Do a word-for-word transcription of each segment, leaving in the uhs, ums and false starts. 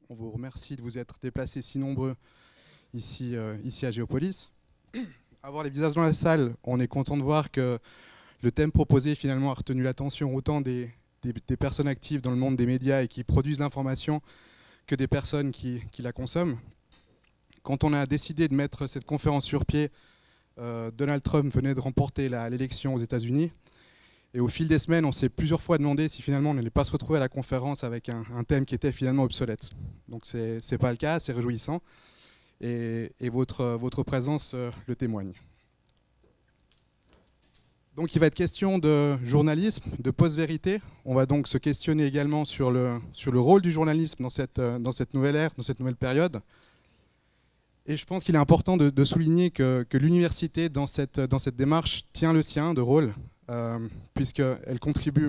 On vous remercie de vous être déplacés si nombreux ici, euh, ici à Géopolis. À voir les visages dans la salle, on est content de voir que le thème proposé finalement a retenu l'attention autant des, des, des personnes actives dans le monde des médias et qui produisent l'information que des personnes qui, qui la consomment. Quand on a décidé de mettre cette conférence sur pied, euh, Donald Trump venait de remporter l'élection aux États-Unis. Et au fil des semaines, on s'est plusieurs fois demandé si finalement on n'allait pas se retrouver à la conférence avec un, un thème qui était finalement obsolète. Donc ce n'est pas le cas, c'est réjouissant. Et, et votre, votre présence euh, le témoigne. Donc il va être question de journalisme, de post-vérité. On va donc se questionner également sur le, sur le rôle du journalisme dans cette, dans cette nouvelle ère, dans cette nouvelle période. Et je pense qu'il est important de, de souligner que, que l'université, dans cette, dans cette démarche, tient le sien de rôle, euh, puisqu'elle contribue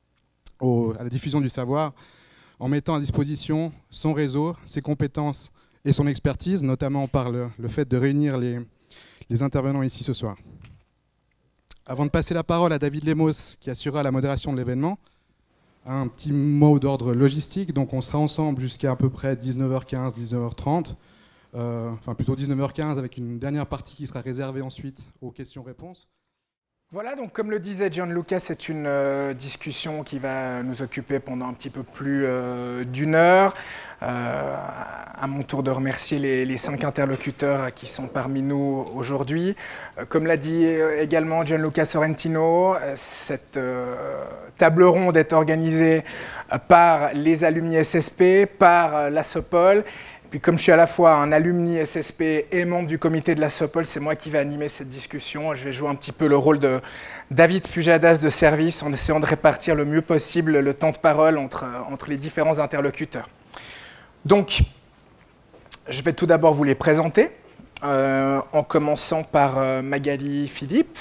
au, à la diffusion du savoir en mettant à disposition son réseau, ses compétences et son expertise, notamment par le, le fait de réunir les, les intervenants ici ce soir. Avant de passer la parole à David Lemos, qui assurera la modération de l'événement, un petit mot d'ordre logistique. Donc on sera ensemble jusqu'à à peu près dix-neuf heures quinze, dix-neuf heures trente. Euh, enfin plutôt dix-neuf heures quinze avec une dernière partie qui sera réservée ensuite aux questions-réponses. Voilà, donc comme le disait Gianluca, c'est une euh, discussion qui va nous occuper pendant un petit peu plus euh, d'une heure. Euh, à mon tour de remercier les, les cinq interlocuteurs qui sont parmi nous aujourd'hui. Euh, comme l'a dit également Gianluca Sorrentino, cette euh, table ronde est organisée par les alumni S S P, par la SOPOL. Puis comme je suis à la fois un alumni S S P et membre du comité de la SOPOL, c'est moi qui vais animer cette discussion. Je vais jouer un petit peu le rôle de David Pujadas de service en essayant de répartir le mieux possible le temps de parole entre, entre les différents interlocuteurs. Donc, je vais tout d'abord vous les présenter, euh, en commençant par euh, Magali Philippe,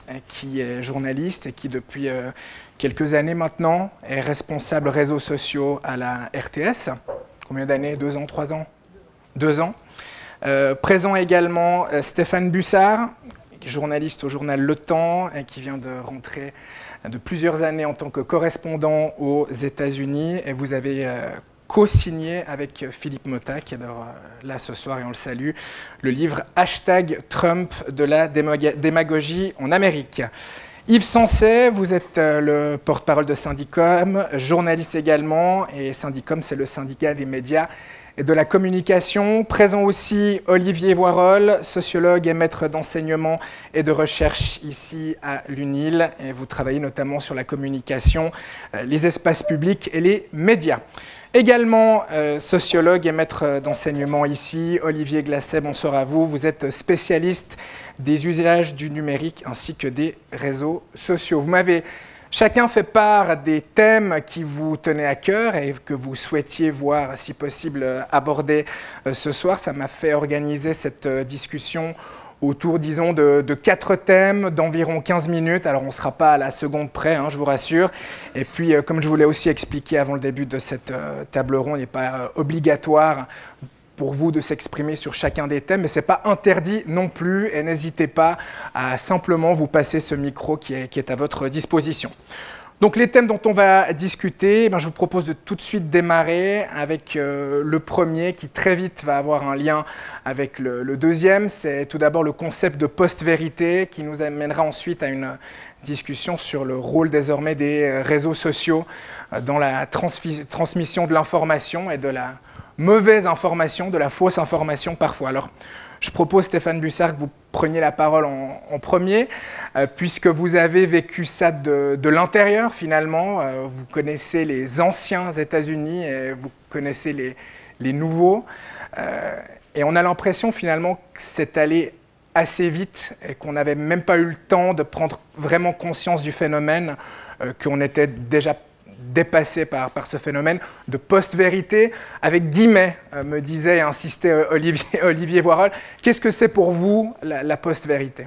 qui est journaliste et qui depuis euh, quelques années maintenant est responsable réseaux sociaux à la R T S. Combien d'années? Deux ans, trois ans? Deux ans. Euh, présent également euh, Stéphane Bussard, journaliste au journal Le Temps, et qui vient de rentrer de plusieurs années en tant que correspondant aux États-Unis. Et vous avez euh, co-signé avec Philippe Mota, qui est euh, là ce soir et on le salue, le livre Hashtag Trump de la démagogie en Amérique. Yves Sancet, vous êtes le porte-parole de Syndicom, journaliste également, et Syndicom, c'est le syndicat des médias et de la communication. Présent aussi Olivier Voirol, sociologue et maître d'enseignement et de recherche ici à l'U N I L, et vous travaillez notamment sur la communication, les espaces publics et les médias. Également euh, sociologue et maître d'enseignement ici, Olivier Glasset, bonsoir à vous. Vous êtes spécialiste des usages du numérique ainsi que des réseaux sociaux. Vous m'avez chacun fait part des thèmes qui vous tenaient à cœur et que vous souhaitiez voir, si possible, aborder euh, ce soir. Ça m'a fait organiser cette euh, discussion autour, disons, de, de quatre thèmes d'environ quinze minutes. Alors, on ne sera pas à la seconde près, hein, je vous rassure. Et puis, euh, comme je vous l'ai aussi expliqué avant le début de cette euh, table ronde, il n'est pas euh, obligatoire pour vous de s'exprimer sur chacun des thèmes, mais ce n'est pas interdit non plus. Et n'hésitez pas à simplement vous passer ce micro qui est, qui est à votre disposition. Donc les thèmes dont on va discuter, eh bien, je vous propose de tout de suite démarrer avec euh, le premier qui très vite va avoir un lien avec le, le deuxième. C'est tout d'abord le concept de post-vérité qui nous amènera ensuite à une discussion sur le rôle désormais des réseaux sociaux dans la transmission de l'information et de la mauvaise information, de la fausse information parfois. Alors, je propose, Stéphane Bussard, que vous preniez la parole en, en premier, euh, puisque vous avez vécu ça de, de l'intérieur, finalement. Euh, vous connaissez les anciens États-Unis et vous connaissez les, les nouveaux. Euh, et on a l'impression, finalement, que c'est allé assez vite et qu'on n'avait même pas eu le temps de prendre vraiment conscience du phénomène, euh, qu'on était déjà dépassé par, par ce phénomène de post-vérité, avec guillemets, euh, me disait et insistait euh, Olivier, Olivier Voirol. Qu'est-ce que c'est pour vous, la, la post-vérité?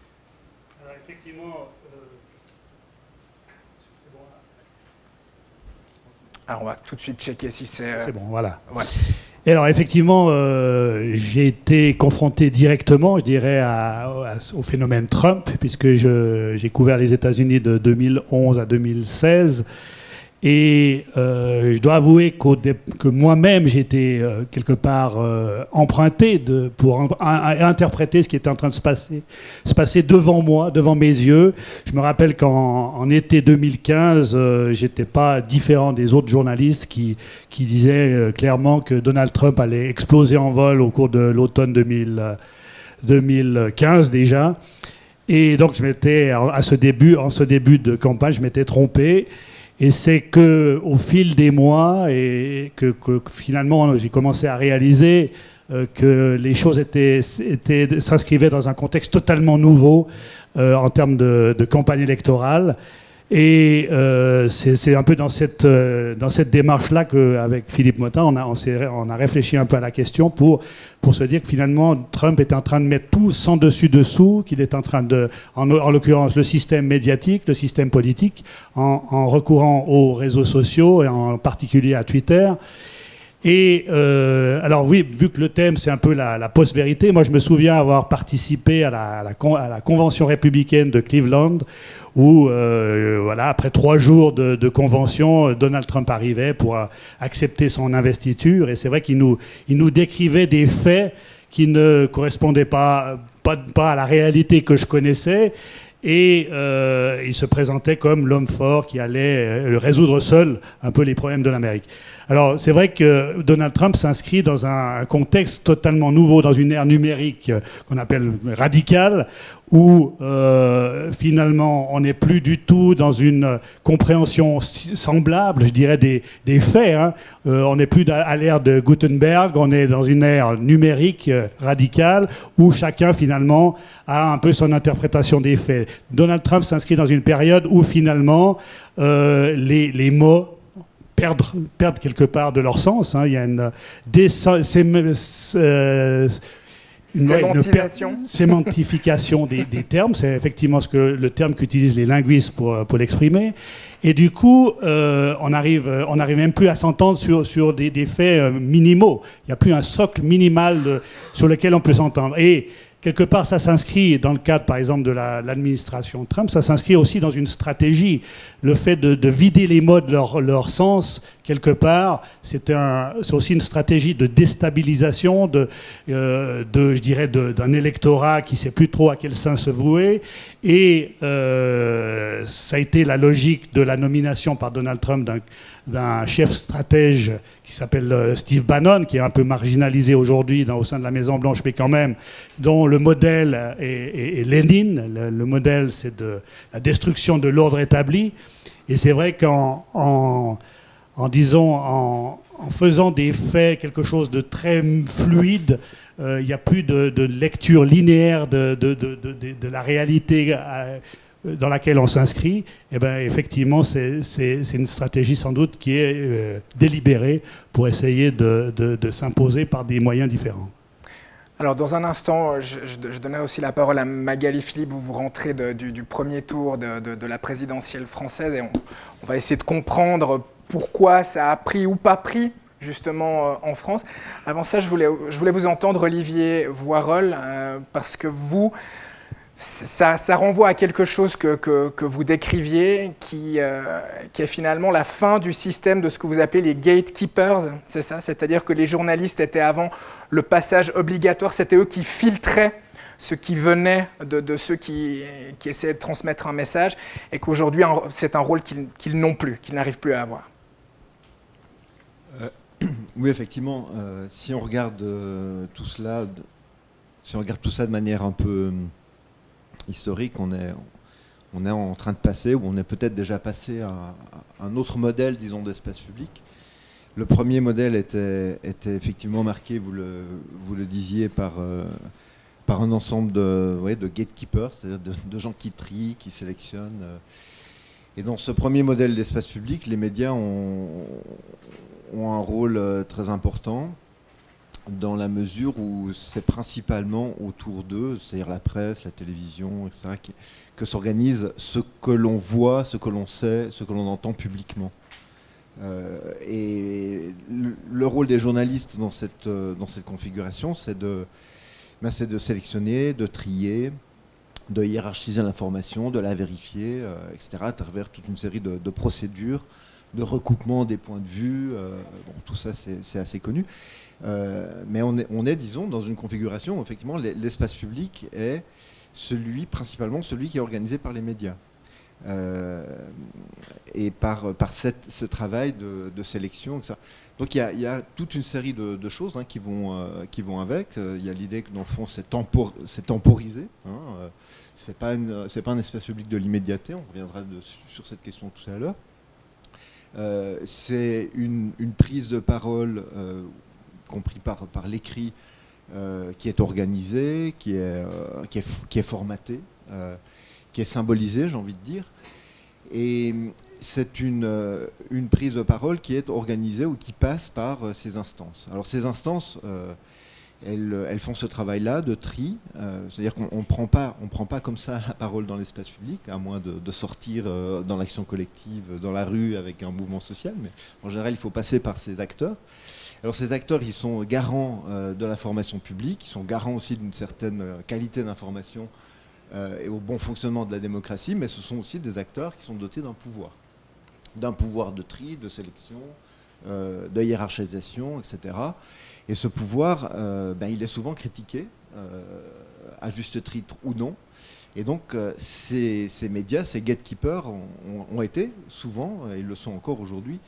Alors, effectivement, euh... c'est bon, là. Alors, on va tout de suite checker si c'est... Euh... C'est bon, voilà. Ouais. Et alors, effectivement, euh, j'ai été confronté directement, je dirais, à, à, au phénomène Trump, puisque j'ai couvert les États-Unis de deux mille onze à deux mille seize. Et euh, je dois avouer qu'au dé- que moi-même, j'étais euh, quelque part euh, emprunté de, pour un- un- interpréter ce qui était en train de se passer, se passer devant moi, devant mes yeux. Je me rappelle qu'en en été deux mille quinze, euh, j'étais pas différent des autres journalistes qui, qui disaient euh, clairement que Donald Trump allait exploser en vol au cours de l'automne deux mille, deux mille quinze déjà. Et donc, je m'étais, à ce début, en ce début de campagne, je m'étais trompé. Et c'est qu'au fil des mois, et que, que finalement j'ai commencé à réaliser euh, que les choses étaient, étaient, s'inscrivaient dans un contexte totalement nouveau euh, en termes de, de campagne électorale. Et euh, c'est, c'est un peu dans cette, euh, dans cette démarche-là qu'avec Philippe Mottin, on a, on, s'est, on a réfléchi un peu à la question pour, pour se dire que finalement Trump est en train de mettre tout sans dessus-dessous, qu'il est en train de, en, en l'occurrence le système médiatique, le système politique, en, en recourant aux réseaux sociaux et en particulier à Twitter. Et euh, alors oui, vu que le thème c'est un peu la, la post-vérité, moi je me souviens avoir participé à la, à la, con, à la convention républicaine de Cleveland où euh, voilà, après trois jours de, de convention, Donald Trump arrivait pour euh, accepter son investiture et c'est vrai qu'il nous, il nous décrivait des faits qui ne correspondaient pas, pas, pas à la réalité que je connaissais. Et euh, il se présentait comme l'homme fort qui allait euh, résoudre seul un peu les problèmes de l'Amérique. Alors c'est vrai que Donald Trump s'inscrit dans un contexte totalement nouveau, dans une ère numérique euh, qu'on appelle radicale, où euh, finalement on n'est plus du tout dans une compréhension semblable, je dirais, des, des faits. Hein. Euh, on n'est plus à l'ère de Gutenberg, on est dans une ère numérique euh, radicale, où chacun finalement a un peu son interprétation des faits. Donald Trump s'inscrit dans une période où finalement euh, les, les mots perdent, perdent quelque part de leur sens. Hein. Il y a une descend, euh, Une, sémantisation. Une sémantification des, des termes, c'est effectivement ce que, le terme qu'utilisent les linguistes pour, pour l'exprimer. Et du coup, euh, on arrive, on n'arrive même plus à s'entendre sur, sur des, des faits minimaux. Il n'y a plus un socle minimal de, sur lequel on peut s'entendre. Et quelque part, ça s'inscrit dans le cadre, par exemple, de la, l'administration Trump, ça s'inscrit aussi dans une stratégie. Le fait de, de vider les mots de leur, leur sens, quelque part, c'est, un, c'est aussi une stratégie de déstabilisation, de, euh, de, je dirais, de, d'un électorat qui ne sait plus trop à quel sein se vouer. Et euh, ça a été la logique de la nomination par Donald Trump d'un, d'un chef stratège qui s'appelle Steve Bannon, qui est un peu marginalisé aujourd'hui dans, au sein de la Maison-Blanche, mais quand même, dont le modèle est, est, est Lénine. Le, le modèle, c'est de la destruction de l'ordre établi. Et c'est vrai qu'en en, en, disons, en, en faisant des faits quelque chose de très fluide, il euh, n'y a plus de, de lecture linéaire de, de, de, de, de la réalité euh, dans laquelle on s'inscrit. Et ben, effectivement, c'est, c'est, c'est une stratégie sans doute qui est euh, délibérée pour essayer de, de, de s'imposer par des moyens différents. Alors, dans un instant, je, je, je donnais aussi la parole à Magali Philippe, où vous rentrez de, du, du premier tour de, de, de la présidentielle française, et on, on va essayer de comprendre pourquoi ça a pris ou pas pris, justement, euh, en France. Avant ça, je voulais, je voulais vous entendre, Olivier Voirol, euh, parce que vous, ça, ça renvoie à quelque chose que, que, que vous décriviez, qui, euh, qui est finalement la fin du système de ce que vous appelez les gatekeepers, c'est ça ? C'est-à-dire que les journalistes étaient avant le passage obligatoire, c'était eux qui filtraient ce qui venait de, de ceux qui, qui essayaient de transmettre un message, et qu'aujourd'hui, c'est un rôle qu'ils, qu'ils n'ont plus, qu'ils n'arrivent plus à avoir. Euh, oui, effectivement, euh, si on regarde euh, tout cela, de, si on regarde tout ça de manière un peu historique, on est, on est en train de passer, ou on est peut-être déjà passé à, à un autre modèle, disons, d'espace public. Le premier modèle était, était effectivement marqué, vous le, vous le disiez, par, euh, par un ensemble de, ouais, de gatekeepers, c'est-à-dire de, de gens qui trient, qui sélectionnent. Et dans ce premier modèle d'espace public, les médias ont, ont un rôle très important, dans la mesure où c'est principalement autour d'eux, c'est-à-dire la presse, la télévision, et cetera, qui, que s'organise ce que l'on voit, ce que l'on sait, ce que l'on entend publiquement. Euh, et le, le rôle des journalistes dans cette, dans cette configuration, c'est de, ben c'est de sélectionner, de trier, de hiérarchiser l'information, de la vérifier, euh, et cetera, à travers toute une série de, de procédures de recoupement des points de vue. Euh, bon, tout ça, c'est assez connu. Euh, mais on est, on est, disons, dans une configuration où, effectivement, l'espace public est celui, principalement celui qui est organisé par les médias. Euh, et par, par cette, ce travail de, de sélection, et cetera. Donc il y, y a toute une série de, de choses hein, qui, vont, euh, qui vont avec. Il y a l'idée que dans le fond c'est tempor, temporisé. Hein, euh, c'est pas, pas un espace public de l'immédiateté, on reviendra de, sur cette question tout à l'heure. Euh, c'est une, une prise de parole, euh, compris par, par l'écrit, euh, qui est organisée, qui est, euh, qui est, qui est formatée, euh, qui est symbolisée, j'ai envie de dire. Et c'est une, euh, une prise de parole qui est organisée ou qui passe par euh, ces instances. Alors ces instances, euh, elles, elles font ce travail-là de tri, euh, c'est-à-dire qu'on ne prend pas, on prend pas comme ça la parole dans l'espace public, à moins de, de sortir euh, dans l'action collective, dans la rue avec un mouvement social, mais en général il faut passer par ces acteurs. Alors ces acteurs, ils sont garants euh, de l'information publique, ils sont garants aussi d'une certaine qualité d'information Euh, et au bon fonctionnement de la démocratie, mais ce sont aussi des acteurs qui sont dotés d'un pouvoir. D'un pouvoir de tri, de sélection, euh, de hiérarchisation, et cetera. Et ce pouvoir, euh, ben, il est souvent critiqué, euh, à juste titre ou non. Et donc, euh, ces, ces médias, ces gatekeepers ont, ont, ont été souvent, et ils le sont encore aujourd'hui,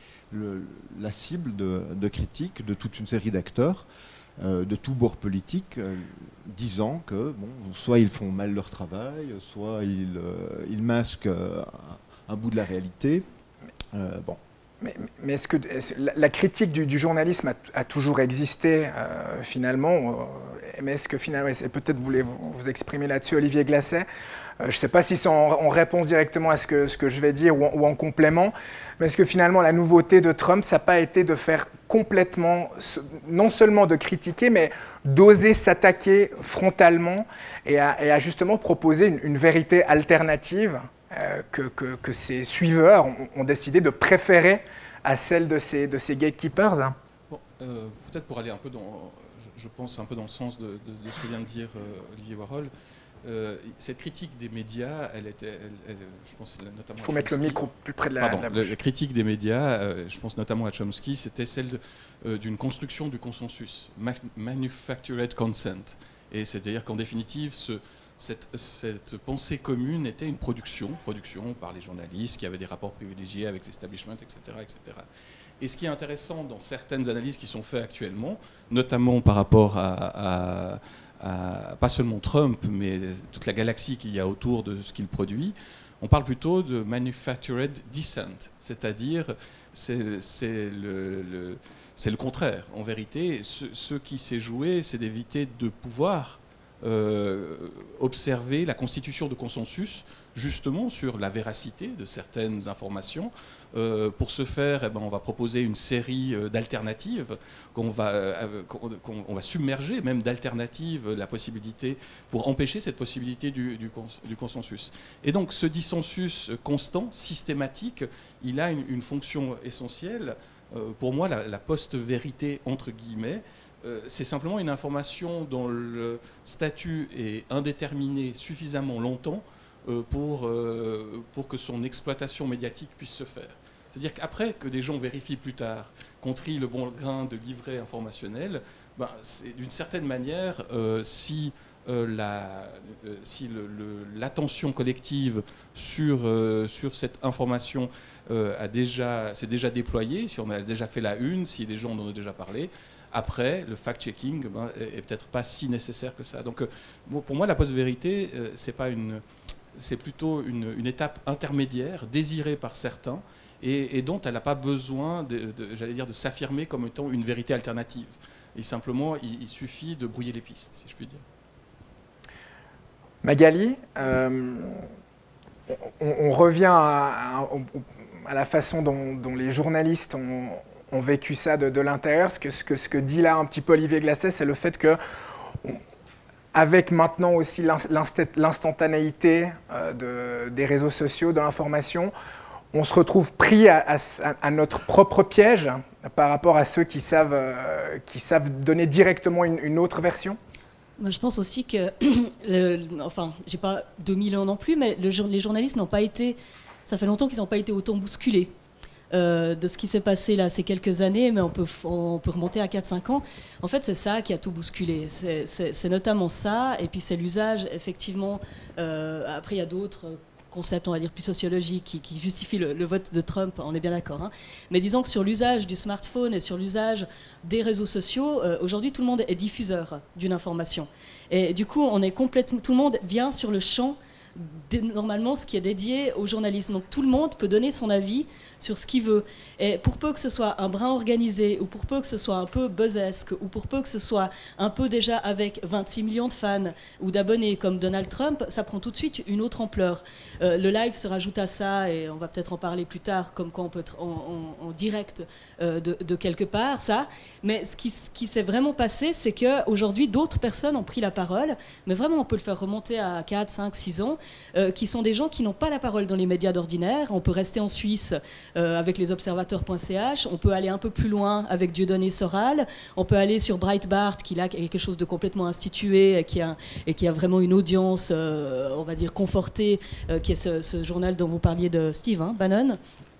la cible de, de critiques de toute une série d'acteurs, Euh, de tout bord politique, euh, disant que bon, soit ils font mal leur travail, soit ils, euh, ils masquent euh, un, un bout de la réalité. Euh, bon. Mais, mais est-ce que est-ce, la, la critique du, du journalisme a, a toujours existé euh, finalement euh, mais est-ce que finalement, et peut-être voulez-vous vous exprimer là-dessus, Olivier Glasset, euh, je ne sais pas si c'est en, en réponse directement à ce que, ce que je vais dire ou en, ou en complément, mais est-ce que finalement la nouveauté de Trump, ça n'a pas été de faire complètement, non seulement de critiquer, mais d'oser s'attaquer frontalement et à, et à justement proposer une, une vérité alternative euh, que, que, que ses suiveurs ont, ont décidé de préférer à celle de ces, de ces gatekeepers? Bon, euh, peut-être pour aller un peu dans, je, je pense un peu dans le sens de, de, de ce que vient de dire euh, Olivier Warhol, euh, cette critique des médias, elle était, elle, elle, je pense notamment. Il faut mettre le micro plus près de la. Pardon, la la, la critique des médias, euh, je pense notamment à Chomsky, c'était celle d'une euh, construction du consensus, ma manufactured consent, et c'est-à-dire qu'en définitive, ce, cette, cette pensée commune était une production, production par les journalistes qui avaient des rapports privilégiés avec l'establishment, et cetera, et cetera. Et ce qui est intéressant dans certaines analyses qui sont faites actuellement, notamment par rapport à, à, à pas seulement Trump, mais toute la galaxie qu'il y a autour de ce qu'il produit, on parle plutôt de manufactured dissent, c'est-à-dire c'est le, le, le contraire. En vérité, ce, ce qui s'est joué, c'est d'éviter de pouvoir euh, observer la constitution de consensus justement sur la véracité de certaines informations. Euh, pour ce faire, eh ben, on va proposer une série euh, d'alternatives qu'on va, euh, qu'on, qu'on va submerger, même d'alternatives, la possibilité, pour empêcher cette possibilité du, du, cons, du consensus. Et donc ce dissensus constant, systématique, il a une, une fonction essentielle. Euh, pour moi, la, la post-vérité, entre guillemets, euh, c'est simplement une information dont le statut est indéterminé suffisamment longtemps Pour, euh, pour que son exploitation médiatique puisse se faire. C'est-à-dire qu'après que des gens vérifient plus tard, qu'on trie le bon grain de livret informationnel, ben, d'une certaine manière, euh, si, euh, la, euh, si l'attention le, le, collective sur, euh, sur cette information euh, a déjà, s'est déjà déployée, si on a déjà fait la une, si des gens en ont déjà parlé, après, le fact-checking ben, est peut-être pas si nécessaire que ça. Donc, euh, bon, pour moi, la post-vérité, euh, c'est pas une... c'est plutôt une, une étape intermédiaire, désirée par certains, et, et dont elle n'a pas besoin, de, de, j'allais dire, de s'affirmer comme étant une vérité alternative. Et simplement, il, il suffit de brouiller les pistes, si je puis dire. Magali, euh, on, on revient à, à, à la façon dont, dont les journalistes ont, ont vécu ça de, de l'intérieur. Ce que, ce, que, ce que dit là un petit peu Olivier Glasset, c'est le fait que... On, avec maintenant aussi l'instantanéité de, des réseaux sociaux, de l'information, on se retrouve pris à, à, à notre propre piège par rapport à ceux qui savent, euh, qui savent donner directement une, une autre version. Moi, je pense aussi que, le, enfin, j'ai pas deux mille ans non plus, mais le, les journalistes n'ont pas été, ça fait longtemps qu'ils n'ont pas été autant bousculés. euh, de ce qui s'est passé là ces quelques années, mais on peut, on peut remonter à quatre cinq ans. En fait, c'est ça qui a tout bousculé. C'est, c'est, c'est notamment ça, et puis c'est l'usage, effectivement. Euh, après, il y a d'autres concepts, on va dire, plus sociologiques qui, qui justifient le, le vote de Trump, on est bien d'accord. Hein. Mais disons que sur l'usage du smartphone et sur l'usage des réseaux sociaux, euh, aujourd'hui, tout le monde est diffuseur d'une information. Et du coup, on est complètement, tout le monde vient sur le champ normalement ce qui est dédié au journalisme. Donc tout le monde peut donner son avis sur ce qu'il veut. Et pour peu que ce soit un brin organisé, ou pour peu que ce soit un peu buzzesque, ou pour peu que ce soit un peu déjà avec vingt-six millions de fans ou d'abonnés comme Donald Trump, ça prend tout de suite une autre ampleur. Euh, le live se rajoute à ça, et on va peut-être en parler plus tard, comme quoi on peut être en, en, en direct euh, de, de quelque part, ça. Mais ce qui, ce qui s'est vraiment passé, c'est qu'aujourd'hui, d'autres personnes ont pris la parole, mais vraiment, on peut le faire remonter à quatre, cinq, six ans, euh, qui sont des gens qui n'ont pas la parole dans les médias d'ordinaire. On peut rester en Suisse euh, avec les observateurs point c h, on peut aller un peu plus loin avec Dieudonné Soral, on peut aller sur Breitbart, qui là, est quelque chose de complètement institué et qui a, et qui a vraiment une audience, euh, on va dire, confortée, euh, qui est ce, ce journal dont vous parliez de Steve hein, Bannon.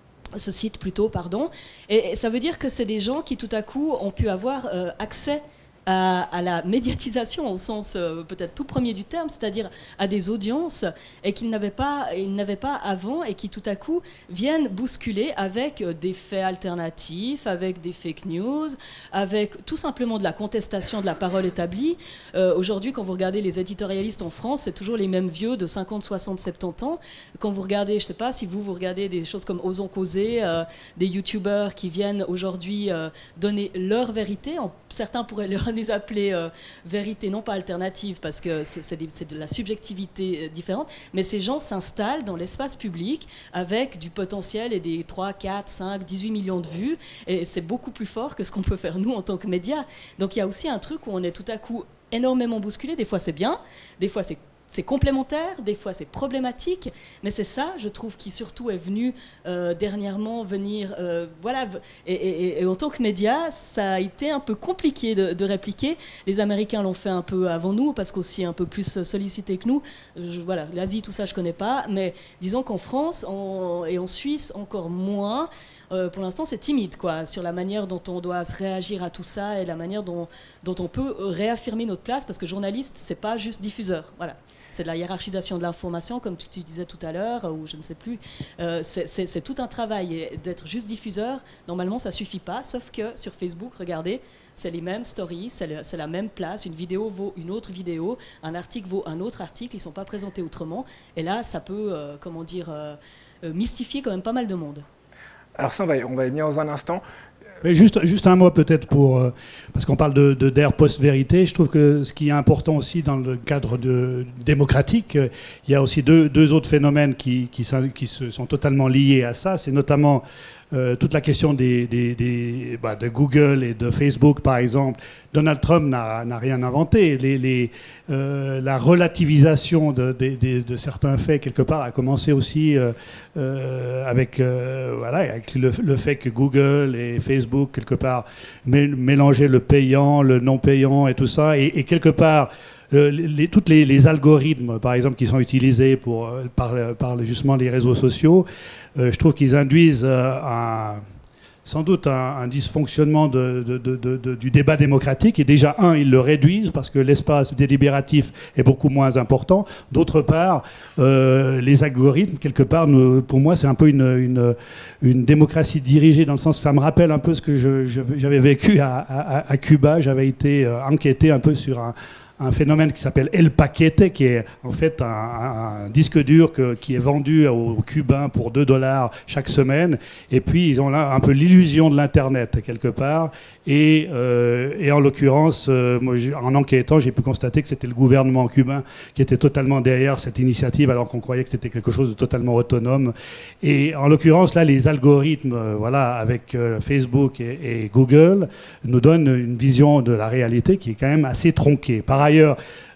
Ce site plutôt, pardon. Et, et ça veut dire que c'est des gens qui tout à coup ont pu avoir euh, accès À, à la médiatisation au sens euh, peut-être tout premier du terme, c'est-à-dire à des audiences et qu'ils n'avaient pas, ils n'avaient pas avant, et qui tout à coup viennent bousculer avec des faits alternatifs, avec des fake news, avec tout simplement de la contestation de la parole établie. Euh, aujourd'hui, quand vous regardez les éditorialistes en France, c'est toujours les mêmes vieux de cinquante, soixante, soixante-dix ans. Quand vous regardez, je ne sais pas si vous, vous regardez des choses comme Osons causer, euh, des youtubeurs qui viennent aujourd'hui euh, donner leur vérité, en, certains pourraient leur les appeler euh, vérité, non pas alternative, parce que c'est, c'est, des, c'est de la subjectivité euh, différente, mais ces gens s'installent dans l'espace public avec du potentiel et des trois, quatre, cinq, dix-huit millions de vues, et c'est beaucoup plus fort que ce qu'on peut faire nous en tant que médias. Donc il y a aussi un truc où on est tout à coup énormément bousculé. Des fois c'est bien, des fois c'est C'est complémentaire, des fois c'est problématique, mais c'est ça, je trouve, qui surtout est venu euh, dernièrement venir. Euh, voilà, et, et, et en tant que média, ça a été un peu compliqué de, de répliquer. Les Américains l'ont fait un peu avant nous, parce qu'aussi un peu plus sollicités que nous. Je, voilà, l'Asie, tout ça, je connais pas, mais disons qu'en France en, et en Suisse encore moins. Euh, pour l'instant, c'est timide, quoi, sur la manière dont on doit réagir à tout ça et la manière dont, dont on peut réaffirmer notre place, parce que journaliste, c'est pas juste diffuseur. Voilà. C'est de la hiérarchisation de l'information, comme tu, tu disais tout à l'heure, ou je ne sais plus. Euh, c'est, c'est, c'est tout un travail. Et d'être juste diffuseur, normalement, ça suffit pas. Sauf que sur Facebook, regardez, c'est les mêmes stories, c'est, le, c'est la même place. Une vidéo vaut une autre vidéo, un article vaut un autre article. Ils ne sont pas présentés autrement. Et là, ça peut, euh, comment dire, euh, euh, mystifier quand même pas mal de monde. Alors ça, on va, on va y venir dans un instant. Mais juste, juste un mot peut-être pour... Euh, parce qu'on parle de, de, d'ère post-vérité. Je trouve que ce qui est important aussi dans le cadre de, démocratique, euh, il y a aussi deux, deux autres phénomènes qui, qui, qui se sont totalement liés à ça. C'est notamment euh, toute la question des, des, des, bah, de Google et de Facebook, par exemple. Donald Trump n'a, n'a rien inventé. Les, les, euh, la relativisation de, de, de, de certains faits, quelque part, a commencé aussi euh, euh, avec, euh, voilà, avec le, le fait que Google et Facebook, quelque part, mélanger le payant, le non payant et tout ça, et, et quelque part euh, les, tous les, les algorithmes, par exemple, qui sont utilisés pour, par, par justement les réseaux sociaux, euh, je trouve qu'ils induisent euh, un, sans doute un, un dysfonctionnement de, de, de, de, de, du débat démocratique. Et déjà, un, ils le réduisent parce que l'espace délibératif est beaucoup moins important. D'autre part, euh, les algorithmes, quelque part, nous, pour moi, c'est un peu une, une, une démocratie dirigée, dans le sens que ça me rappelle un peu ce que je, je, j'avais vécu à, à, à Cuba. J'avais été euh, enquêté un peu sur un... un phénomène qui s'appelle El Paquete, qui est en fait un, un, un disque dur que, qui est vendu aux Cubains pour deux dollars chaque semaine. Et puis, ils ont là un peu l'illusion de l'Internet, quelque part. Et, euh, et en l'occurrence, euh, moi, en enquêtant, j'ai pu constater que c'était le gouvernement cubain qui était totalement derrière cette initiative, alors qu'on croyait que c'était quelque chose de totalement autonome. Et en l'occurrence, là, les algorithmes, euh, voilà, avec euh, Facebook et, et Google, nous donnent une vision de la réalité qui est quand même assez tronquée. Par ailleurs,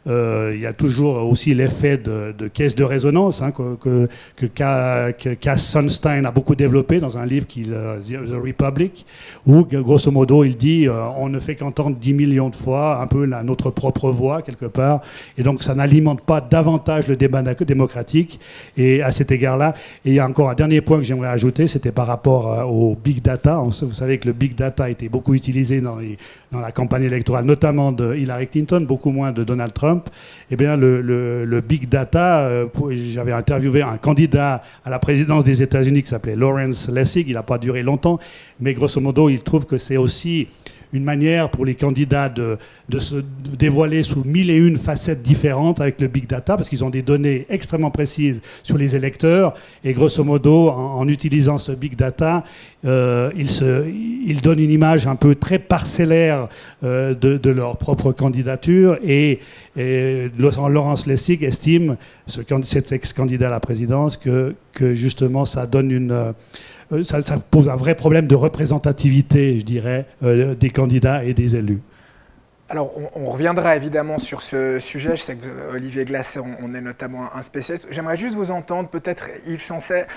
euh, il y a toujours aussi l'effet de, de caisse de résonance hein, que, que, que, que Cass Sunstein a beaucoup développé dans un livre qu'il euh, The Republic, où grosso modo il dit euh, on ne fait qu'entendre dix millions de fois un peu la, notre propre voix quelque part, et donc ça n'alimente pas davantage le débat démocratique. Et à cet égard-là, et il y a encore un dernier point que j'aimerais ajouter, c'était par rapport euh, au big data. Vous savez que le big data a été beaucoup utilisé dans, les, dans la campagne électorale, notamment de Hillary Clinton, beaucoup moins de Donald Trump. Eh bien, le, le, le big data, euh, j'avais interviewé un candidat à la présidence des États-Unis qui s'appelait Lawrence Lessig. Il n'a pas duré longtemps, mais grosso modo, il trouve que c'est aussi une manière pour les candidats de, de se dévoiler sous mille et une facettes différentes avec le big data, parce qu'ils ont des données extrêmement précises sur les électeurs, et grosso modo, en, en utilisant ce big data, euh, ils, se, ils donnent une image un peu très parcellaire euh, de, de leur propre candidature, et, et Lawrence Lessig estime, ce, cet ex-candidat à la présidence, que, que justement ça donne une... Ça, ça pose un vrai problème de représentativité, je dirais, euh, des candidats et des élus. Alors, on, on reviendra évidemment sur ce sujet. Je sais que vous, Olivier Glasset, on, on est notamment un spécialiste. J'aimerais juste vous entendre, peut-être Yves Chancet.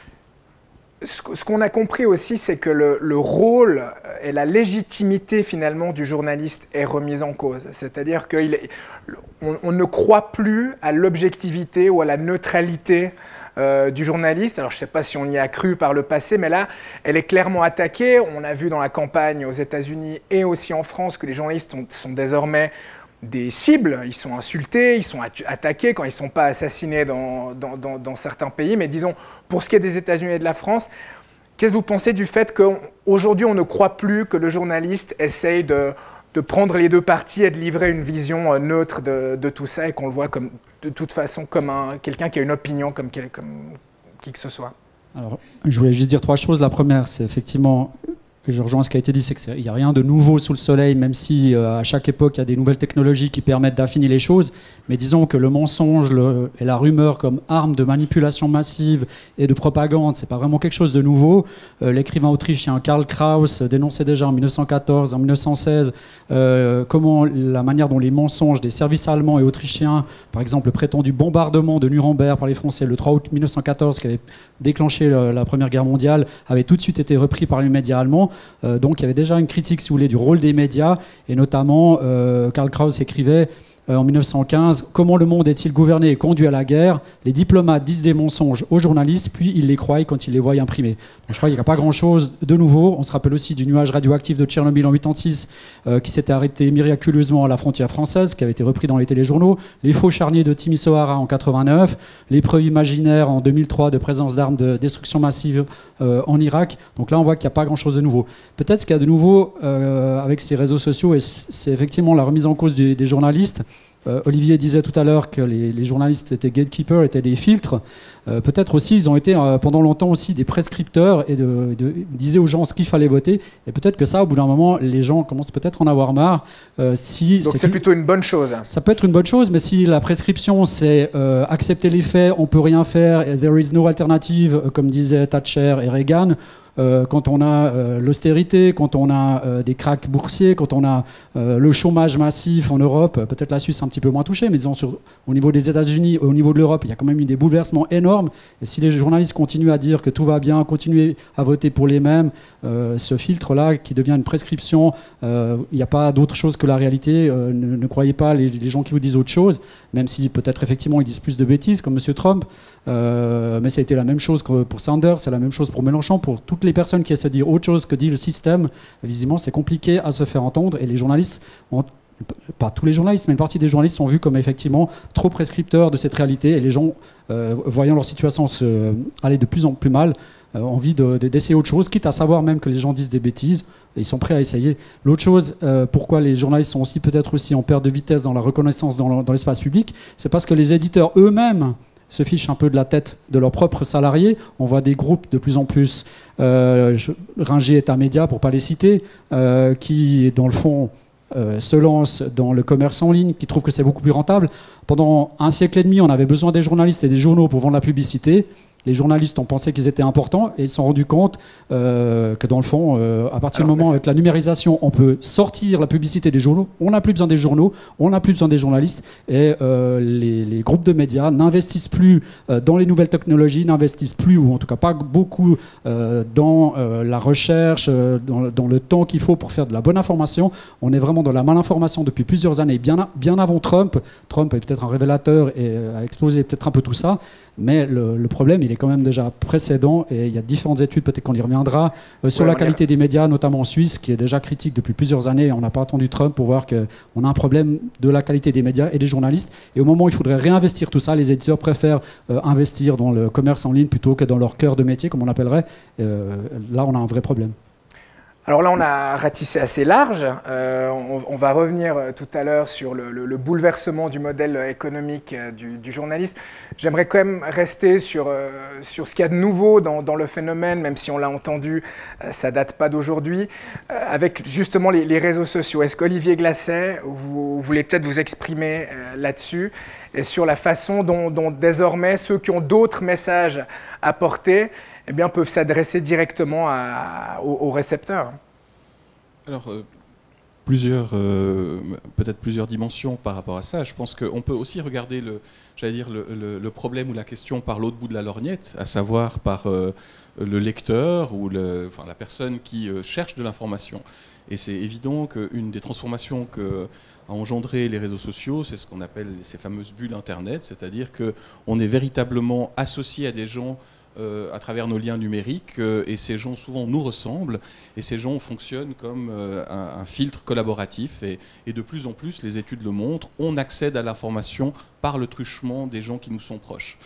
Ce, ce qu'on a compris aussi, c'est que le, le rôle et la légitimité finalement du journaliste est remise en cause. C'est-à-dire qu'on on ne croit plus à l'objectivité ou à la neutralité Euh, du journaliste. Alors je ne sais pas si on y a cru par le passé, mais là, elle est clairement attaquée. On a vu dans la campagne aux États-Unis et aussi en France que les journalistes sont, sont désormais des cibles. Ils sont insultés, ils sont attaqués quand ils ne sont pas assassinés dans, dans, dans, dans certains pays. Mais disons, pour ce qui est des États-Unis et de la France, qu'est-ce que vous pensez du fait qu'aujourd'hui, on ne croit plus que le journaliste essaye de de prendre les deux parties et de livrer une vision euh, neutre de, de tout ça, et qu'on le voit comme, de toute façon comme un, quelqu'un qui a une opinion comme, comme qui que ce soit. Alors, je voulais juste dire trois choses. La première, c'est effectivement, je rejoins ce qui a été dit, c'est qu'il n'y a rien de nouveau sous le soleil, même si euh, à chaque époque, il y a des nouvelles technologies qui permettent d'affiner les choses. Mais disons que le mensonge le, et la rumeur comme arme de manipulation massive et de propagande, c'est pas vraiment quelque chose de nouveau. Euh, l'écrivain autrichien Karl Kraus dénonçait déjà en mille neuf cent quatorze, en mille neuf cent seize, euh, comment la manière dont les mensonges des services allemands et autrichiens, par exemple le prétendu bombardement de Nuremberg par les Français le trois août mille neuf cent quatorze, qui avait déclenché le, la Première Guerre mondiale, avait tout de suite été repris par les médias allemands. Euh, donc il y avait déjà une critique, si vous voulez, du rôle des médias, et notamment euh, Karl Kraus écrivait en mille neuf cent quinze, comment le monde est-il gouverné et conduit à la guerre? Les diplomates disent des mensonges aux journalistes, puis ils les croient quand ils les voient imprimés. Donc je crois qu'il n'y a pas grand-chose de nouveau. On se rappelle aussi du nuage radioactif de Tchernobyl en quatre-vingt-six, euh, qui s'était arrêté miraculeusement à la frontière française, qui avait été repris dans les téléjournaux. Les faux charniers de Timisoara en quatre-vingt-neuf, les preuves imaginaires en deux mille trois de présence d'armes de destruction massive euh, en Irak. Donc là, on voit qu'il n'y a pas grand-chose de nouveau. Peut-être ce qu'il y a de nouveau euh, avec ces réseaux sociaux, et c'est effectivement la remise en cause des, des journalistes. Euh, Olivier disait tout à l'heure que les, les journalistes étaient gatekeepers, étaient des filtres. Euh, peut-être aussi, ils ont été euh, pendant longtemps aussi des prescripteurs et de, de, disaient aux gens ce qu'il fallait voter. Et peut-être que ça, au bout d'un moment, les gens commencent peut-être à en avoir marre. Euh, si Donc c'est, c'est plutôt une bonne chose. Ça peut être une bonne chose, mais si la prescription, c'est euh, accepter les faits, on peut rien faire, there is no alternative, comme disaient Thatcher et Reagan. Euh, quand on a euh, l'austérité, quand on a euh, des cracks boursiers, quand on a euh, le chômage massif en Europe, peut-être la Suisse un petit peu moins touchée, mais disons sur, au niveau des États-Unis, au niveau de l'Europe, il y a quand même eu des bouleversements énormes. Et si les journalistes continuent à dire que tout va bien, continuer à voter pour les mêmes, euh, ce filtre-là qui devient une prescription, euh, il n'y a pas d'autre chose que la réalité. Euh, ne, ne croyez pas les, les gens qui vous disent autre chose, même si peut-être effectivement ils disent plus de bêtises, comme M. Trump. Euh, mais ça a été la même chose pour Sanders, c'est la même chose pour Mélenchon, pour toutes les personnes qui essaient de dire autre chose que dit le système. Visiblement, c'est compliqué à se faire entendre, et les journalistes, ont, pas tous les journalistes, mais une partie des journalistes sont vus comme effectivement trop prescripteurs de cette réalité, et les gens, euh, voyant leur situation se, aller de plus en plus mal, euh, ont envie de, de, d'essayer autre chose, quitte à savoir même que les gens disent des bêtises, et ils sont prêts à essayer. L'autre chose, euh, pourquoi les journalistes sont aussi peut-être aussi en perte de vitesse dans la reconnaissance dans, le, dans l'espace public, c'est parce que les éditeurs eux-mêmes se fichent un peu de la tête de leurs propres salariés. On voit des groupes de plus en plus, euh, Ringier est un média pour ne pas les citer, euh, qui dans le fond euh, se lancent dans le commerce en ligne, qui trouvent que c'est beaucoup plus rentable. Pendant un siècle et demi, on avait besoin des journalistes et des journaux pour vendre la publicité. les journalistes ont pensé qu'ils étaient importants et ils se sont rendus compte euh, que dans le fond, euh, à partir Alors, du moment avec la numérisation, on peut sortir la publicité des journaux, on n'a plus besoin des journaux, on n'a plus besoin des journalistes et euh, les, les groupes de médias n'investissent plus euh, dans les nouvelles technologies, n'investissent plus, ou en tout cas pas beaucoup, euh, dans euh, la recherche, euh, dans, dans le temps qu'il faut pour faire de la bonne information. On est vraiment dans la malinformation depuis plusieurs années, bien, bien avant Trump. Trump est peut-être un révélateur et euh, a explosé peut-être un peu tout ça, mais le, le problème, il est quand même déjà précédent et il y a différentes études, peut-être qu'on y reviendra, euh, sur ouais, la qualité des médias, notamment en Suisse, qui est déjà critique depuis plusieurs années. On n'a pas attendu Trump pour voir qu'on a un problème de la qualité des médias et des journalistes. Et au moment où il faudrait réinvestir tout ça, les éditeurs préfèrent euh, investir dans le commerce en ligne plutôt que dans leur cœur de métier, comme on l'appellerait. Euh, là, on a un vrai problème. Alors là, on a ratissé assez large. Euh, on, on va revenir euh, tout à l'heure sur le, le, le bouleversement du modèle économique euh, du, du journaliste. J'aimerais quand même rester sur, euh, sur ce qu'il y a de nouveau dans, dans le phénomène, même si on l'a entendu, euh, ça ne date pas d'aujourd'hui, euh, avec justement les, les réseaux sociaux. Est-ce qu'Olivier Glasset, vous, vous voulez peut-être vous exprimer euh, là-dessus et sur la façon dont, dont désormais ceux qui ont d'autres messages à porter eh bien, peuvent s'adresser directement à, aux, aux récepteurs? Alors, euh, plusieurs, euh, peut-être plusieurs dimensions par rapport à ça. Je pense qu'on peut aussi regarder le, j'allais dire, le, le, le problème ou la question par l'autre bout de la lorgnette, à savoir par euh, le lecteur ou le, enfin, la personne qui euh, cherche de l'information. Et c'est évident qu'une des transformations que a engendré les réseaux sociaux, c'est ce qu'on appelle ces fameuses bulles Internet, c'est-à-dire qu'on est véritablement associé à des gens Euh, à travers nos liens numériques, euh, et ces gens souvent nous ressemblent, et ces gens fonctionnent comme euh, un, un filtre collaboratif, et, et de plus en plus, les études le montrent, on accède à l'information par le truchement des gens qui nous sont proches.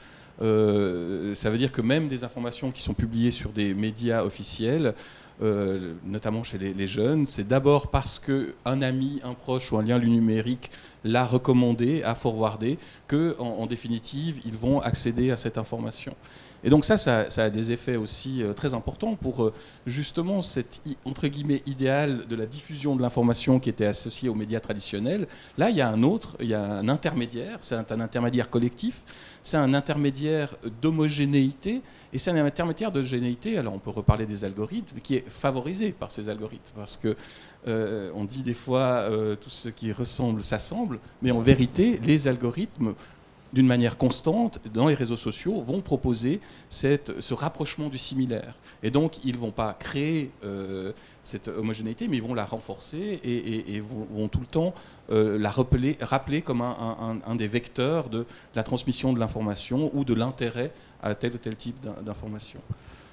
Euh, ça veut dire que même des informations qui sont publiées sur des médias officiels, euh, notamment chez les, les jeunes, c'est d'abord parce qu'un ami, un proche ou un lien numérique l'a recommandé, a forwardé, qu'en en définitive, ils vont accéder à cette information. Et donc ça, ça, ça a des effets aussi euh, très importants pour euh, justement cet entre guillemets idéal de la diffusion de l'information qui était associé aux médias traditionnels. Là, il y a un autre, il y a un intermédiaire, c'est un, un intermédiaire collectif, c'est un intermédiaire d'homogénéité, et c'est un intermédiaire d'homogénéité, alors on peut reparler des algorithmes, qui est favorisé par ces algorithmes, parce que euh, on dit des fois euh, tout ce qui ressemble s'assemble, mais en vérité, les algorithmes d'une manière constante, dans les réseaux sociaux, vont proposer cette, ce rapprochement du similaire. Et donc, ils ne vont pas créer euh, cette homogénéité, mais ils vont la renforcer et, et, et vont, vont tout le temps euh, la rappeler, rappeler comme un, un, un des vecteurs de la transmission de l'information ou de l'intérêt à tel ou tel type d'information.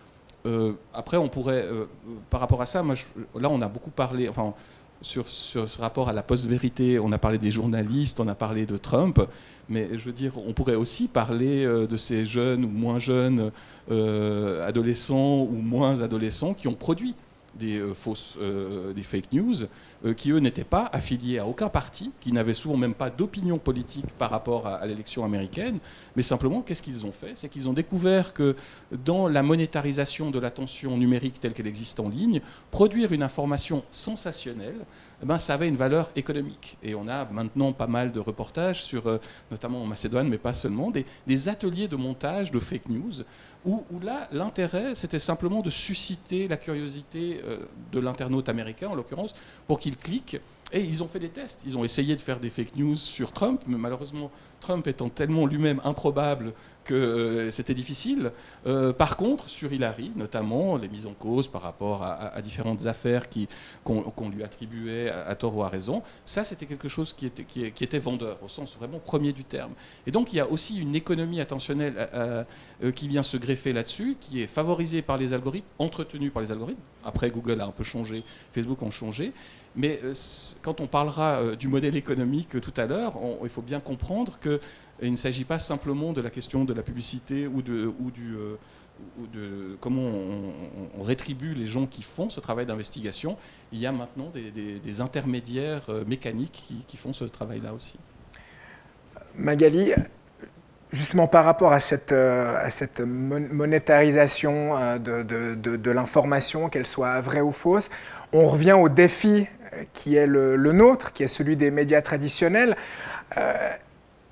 Euh, après, on pourrait, euh, par rapport à ça, moi, je, là, on a beaucoup parlé... Enfin, Sur, sur ce rapport à la post-vérité, on a parlé des journalistes, on a parlé de Trump, mais je veux dire, on pourrait aussi parler euh, de ces jeunes ou moins jeunes euh, adolescents ou moins adolescents qui ont produit des euh, fausses, euh, des fake news, euh, qui eux n'étaient pas affiliés à aucun parti, qui n'avaient souvent même pas d'opinion politique par rapport à, à l'élection américaine, mais simplement, qu'est-ce qu'ils ont fait? C'est qu'ils ont découvert que dans la monétarisation de l'attention numérique telle qu'elle existe en ligne, produire une information sensationnelle, eh ben, ça avait une valeur économique. Et on a maintenant pas mal de reportages sur, euh, notamment en Macédoine, mais pas seulement, des, des ateliers de montage de fake news, où, où là, l'intérêt, c'était simplement de susciter la curiosité euh, de l'internaute américain, en l'occurrence, pour qu'il clique. Et ils ont fait des tests. Ils ont essayé de faire des fake news sur Trump, mais malheureusement, Trump étant tellement lui-même improbable que euh, c'était difficile. Euh, par contre, sur Hillary, notamment, les mises en cause par rapport à, à, à différentes affaires qu'on qu'on lui attribuait à, à tort ou à raison, ça, c'était quelque chose qui était, qui, qui était vendeur, au sens vraiment premier du terme. Et donc, il y a aussi une économie attentionnelle euh, euh, qui vient se greffer là-dessus, qui est favorisée par les algorithmes, entretenue par les algorithmes. Après, Google a un peu changé, Facebook a changé. Mais euh, quand on parlera euh, du modèle économique euh, tout à l'heure, il faut bien comprendre qu'il ne s'agit pas simplement de la question de la publicité ou de, ou du, euh, ou de comment on, on, on rétribue les gens qui font ce travail d'investigation. Il y a maintenant des, des, des intermédiaires euh, mécaniques qui, qui font ce travail-là aussi. Magali, justement par rapport à cette, euh, à cette monétarisation euh, de, de, de, de l'information, qu'elle soit vraie ou fausse, on revient au défi qui est le, le nôtre, qui est celui des médias traditionnels. Euh,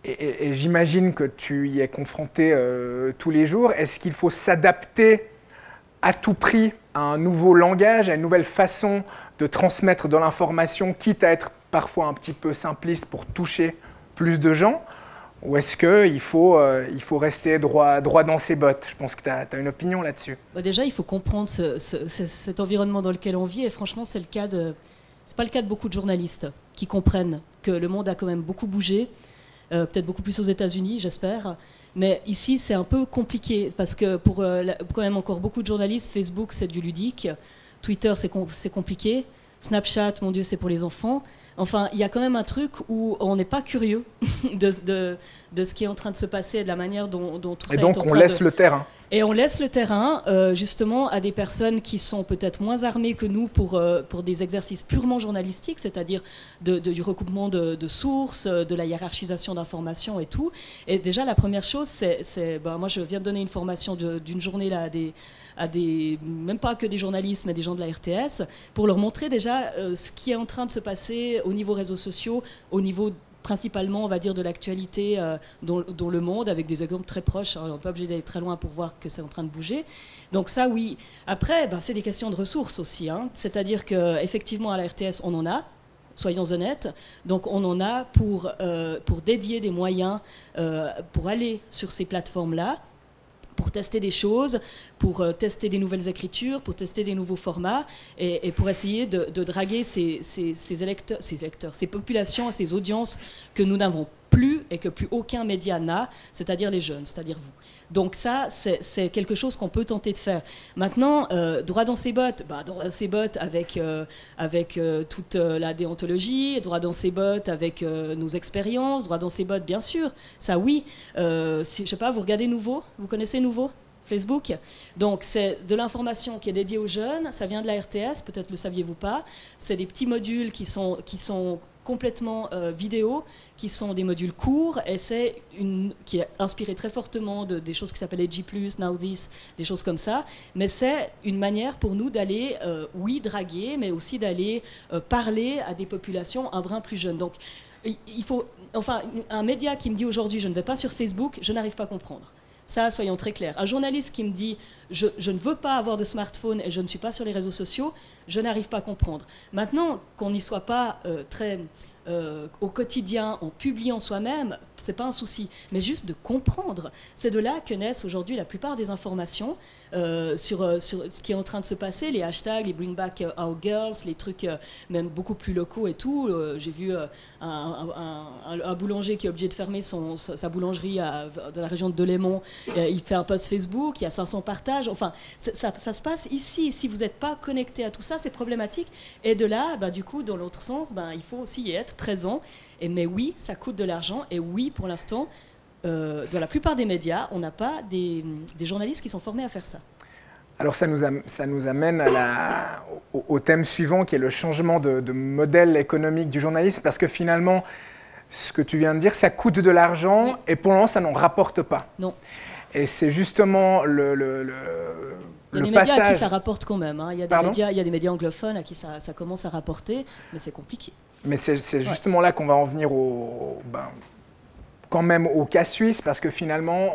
et, et j'imagine que tu y es confronté euh, tous les jours. Est-ce qu'il faut s'adapter à tout prix à un nouveau langage, à une nouvelle façon de transmettre de l'information, quitte à être parfois un petit peu simpliste pour toucher plus de gens? Ou est-ce qu'il faut, euh, il faut rester droit, droit dans ses bottes? Je pense que tu as, tu as une opinion là-dessus. Bah déjà, il faut comprendre ce, ce, ce, cet environnement dans lequel on vit. Et franchement, c'est le cas de, c'est pas le cas de beaucoup de journalistes qui comprennent que le monde a quand même beaucoup bougé. Euh, peut-être beaucoup plus aux États-Unis, j'espère. Mais ici, c'est un peu compliqué parce que pour euh, la, quand même encore beaucoup de journalistes, Facebook, c'est du ludique. Twitter, c'est, com- c'est compliqué. Snapchat, mon Dieu, c'est pour les enfants. Enfin, il y a quand même un truc où on n'est pas curieux de, de, de ce qui est en train de se passer et de la manière dont, dont tout et ça donc, est en on train laisse de... le terrain. Et on laisse le terrain, euh, justement, à des personnes qui sont peut-être moins armées que nous pour, euh, pour des exercices purement journalistiques, c'est-à-dire de, de, du recoupement de, de sources, de la hiérarchisation d'informations et tout. Et déjà, la première chose, c'est... c'est ben, moi, je viens de donner une formation de, d'une journée là, à des... à des, même pas que des journalistes, mais des gens de la R T S, pour leur montrer déjà euh, ce qui est en train de se passer au niveau réseaux sociaux, au niveau principalement, on va dire, de l'actualité euh, dans, dans le monde, avec des exemples très proches. On n'est pas obligé d'aller très loin pour voir que c'est en train de bouger. Donc ça, oui. Après, ben, c'est des questions de ressources aussi. Hein. C'est-à-dire qu'effectivement, à la R T S, on en a. Soyons honnêtes. Donc on en a pour, euh, pour dédier des moyens euh, pour aller sur ces plateformes-là, pour tester des choses, pour euh, tester des nouvelles écritures, pour tester des nouveaux formats et, et pour essayer de, de draguer ces, ces, ces, électeurs, ces électeurs, ces populations, ces audiences que nous n'avons plus et que plus aucun média n'a, c'est-à-dire les jeunes, c'est-à-dire vous. Donc ça, c'est, c'est quelque chose qu'on peut tenter de faire. Maintenant, euh, droit dans ses bottes, bah, droit dans ses bottes avec, euh, avec euh, toute euh, la déontologie, droit dans ses bottes avec euh, nos expériences, droit dans ses bottes, bien sûr, ça oui. Euh, si, je sais pas, vous regardez Nouveau? Vous connaissez Nouveau? Facebook. Donc c'est de l'information qui est dédiée aux jeunes, ça vient de la R T S, peut-être le saviez-vous pas. C'est des petits modules qui sont, qui sont complètement euh, vidéo, qui sont des modules courts, et c'est une qui est inspiré très fortement de, des choses qui s'appellent Edgy plus, Now This, des choses comme ça. Mais c'est une manière pour nous d'aller, euh, oui, draguer, mais aussi d'aller euh, parler à des populations un brin plus jeunes. Donc il faut, enfin, un média qui me dit aujourd'hui je ne vais pas sur Facebook, je n'arrive pas à comprendre. Ça, soyons très clairs. Un journaliste qui me dit je, je ne veux pas avoir de smartphone et je ne suis pas sur les réseaux sociaux, je n'arrive pas à comprendre. Maintenant, qu'on n'y soit pas euh, très euh, au quotidien, en publiant soi-même, c'est pas un souci. Mais juste de comprendre. C'est de là que naissent aujourd'hui la plupart des informations euh, sur, euh, sur ce qui est en train de se passer, les hashtags, les Bring Back Our Girls, les trucs euh, même beaucoup plus locaux et tout. Euh, j'ai vu euh, un, un, un, un boulanger qui est obligé de fermer son, sa, sa boulangerie à, de la région de Delémont. Euh, il fait un post Facebook, il y a cinq cents partages. Enfin, ça, ça, ça se passe ici. Si vous n'êtes pas connecté à tout ça, c'est problématique. Et de là, bah, du coup, dans l'autre sens, bah, il faut aussi y être présent. Et, mais oui, ça coûte de l'argent. Et oui, pour l'instant, euh, dans la plupart des médias, on n'a pas des, des journalistes qui sont formés à faire ça. Alors ça nous, am- ça nous amène à la, au, au thème suivant, qui est le changement de, de modèle économique du journalisme. Parce que finalement, ce que tu viens de dire, ça coûte de l'argent, oui. Et pour le moment, ça n'en rapporte pas. Non. Et c'est justement le, le, le, il y a le des passage... médias à qui ça rapporte quand même. Hein. Il, y a des médias, il y a des médias anglophones à qui ça, ça commence à rapporter, mais c'est compliqué. Mais c'est, c'est justement ouais. là qu'on va en venir au, ben, quand même au cas suisse, parce que finalement,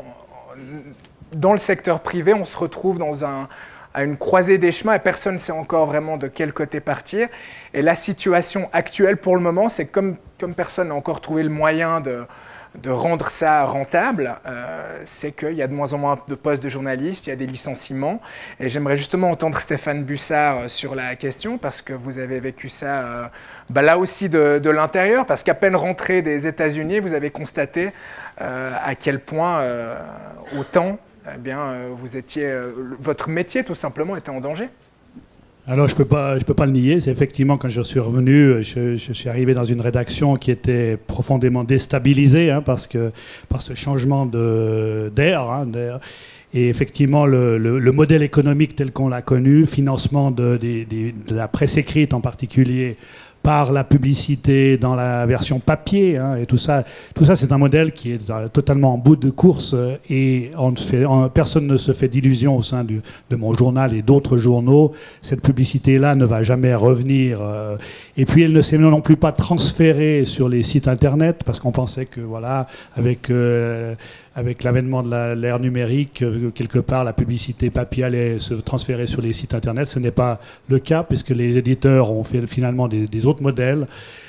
dans le secteur privé, on se retrouve dans un, à une croisée des chemins et personne ne sait encore vraiment de quel côté partir. Et la situation actuelle, pour le moment, c'est comme, comme personne n'a encore trouvé le moyen de... de rendre ça rentable, euh, c'est qu'il y a de moins en moins de postes de journalistes, il y a des licenciements. Et j'aimerais justement entendre Stéphane Bussard sur la question, parce que vous avez vécu ça euh, bah là aussi de, de l'intérieur, parce qu'à peine rentré des États-Unis, vous avez constaté euh, à quel point, euh, autant, eh bien, euh, vous étiez, euh, votre métier tout simplement était en danger. Alors, je ne peux pas, je peux pas le nier. C'est effectivement, quand je suis revenu, je, je suis arrivé dans une rédaction qui était profondément déstabilisée hein, parce que, par ce changement de, d'air, hein, d'air. Et effectivement, le, le, le modèle économique tel qu'on l'a connu, financement de, de, de, de la presse écrite en particulier par la publicité dans la version papier, hein, et tout ça, tout ça c'est un modèle qui est totalement en bout de course, et on fait, on, personne ne se fait d'illusions au sein du, de mon journal et d'autres journaux. Cette publicité-là ne va jamais revenir, euh, et puis elle ne s'est non plus pas transférée sur les sites internet, parce qu'on pensait que voilà, avec euh, avec l'avènement de l'ère numérique, euh, quelque part la publicité papier allait se transférer sur les sites internet. Ce n'est pas le cas, puisque les éditeurs ont fait finalement des, des autres modèles,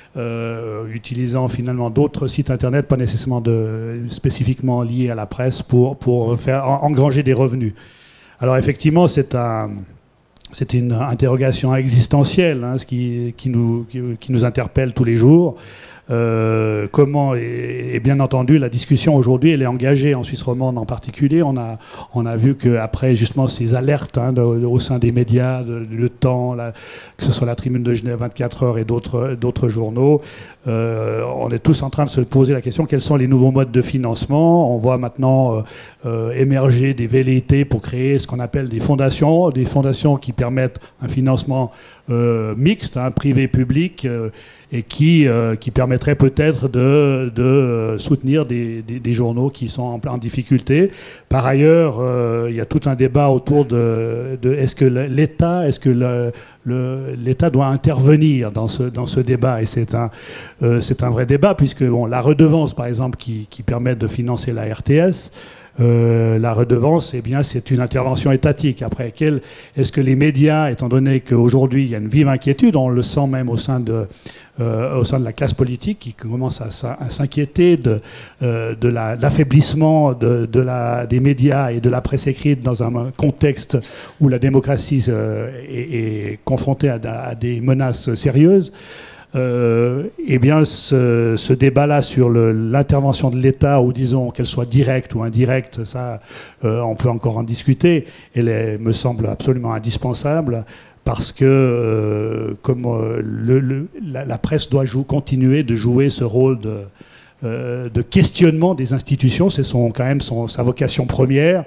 euh, utilisant finalement d'autres sites internet, pas nécessairement de, spécifiquement liés à la presse, pour, pour faire engranger des revenus. Alors effectivement, c'est un... C'est une interrogation existentielle, hein, ce qui, qui, nous, qui, qui nous interpelle tous les jours. Euh, comment, et, et bien entendu, la discussion aujourd'hui, elle est engagée en Suisse romande en particulier. On a, on a vu qu'après justement ces alertes, hein, de, de, au sein des médias, de, de, le temps, la, que ce soit la Tribune de Genève vingt-quatre heures et d'autres, d'autres journaux, euh, on est tous en train de se poser la question: quels sont les nouveaux modes de financement? On voit maintenant euh, euh, émerger des velléités pour créer ce qu'on appelle des fondations, des fondations qui permettent un financement euh, mixte, hein, privé-public, euh, et qui, euh, qui permettrait peut-être de, de soutenir des, des, des journaux qui sont en, en difficulté. Par ailleurs, euh, il y a tout un débat autour de, de est-ce que l'État, est-ce que le, le, l'État doit intervenir dans ce, dans ce débat, et c'est un, euh, c'est un vrai débat, puisque bon, la redevance, par exemple, qui, qui permet de financer la R T S, Euh, la redevance, eh bien, c'est une intervention étatique. Après, quel, est-ce que les médias, étant donné qu'aujourd'hui il y a une vive inquiétude, on le sent même au sein de, euh, au sein de la classe politique, qui commence à, à s'inquiéter de, euh, de la, l'affaiblissement de, de la, des médias et de la presse écrite dans un contexte où la démocratie euh, est, est confrontée à, à des menaces sérieuses. Euh, eh bien, ce, ce débat-là sur le, l'intervention de l'État, ou disons qu'elle soit directe ou indirecte, ça, euh, on peut encore en discuter. Elle est, me semble absolument indispensable, parce que euh, comme euh, le, le, la, la presse doit jou- continuer de jouer ce rôle de, euh, de questionnement des institutions, c'est son, quand même son, sa vocation première.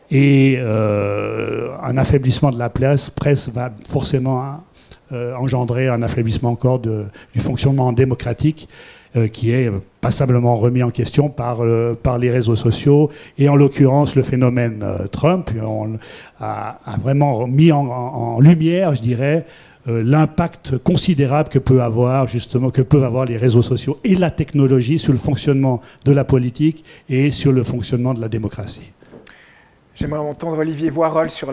Et euh, un affaiblissement de la presse, presse va forcément Euh, engendrer un affaiblissement encore de, du fonctionnement démocratique, euh, qui est passablement remis en question par, euh, par les réseaux sociaux, et en l'occurrence le phénomène euh, Trump on a, a vraiment mis en, en, en lumière, je dirais, euh, l'impact considérable que peut avoir justement que peuvent avoir les réseaux sociaux et la technologie sur le fonctionnement de la politique et sur le fonctionnement de la démocratie. J'aimerais entendre Olivier Voirol sur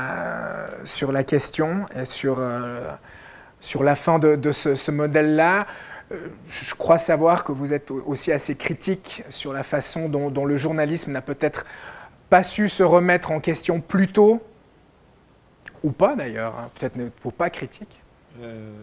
la, sur la question et sur, euh, sur la fin de, de ce, ce modèle-là. Euh, je crois savoir que vous êtes aussi assez critique sur la façon dont, dont le journalisme n'a peut-être pas su se remettre en question plus tôt, ou pas d'ailleurs, hein. Peut-être n'êtes-vous pas critique. euh,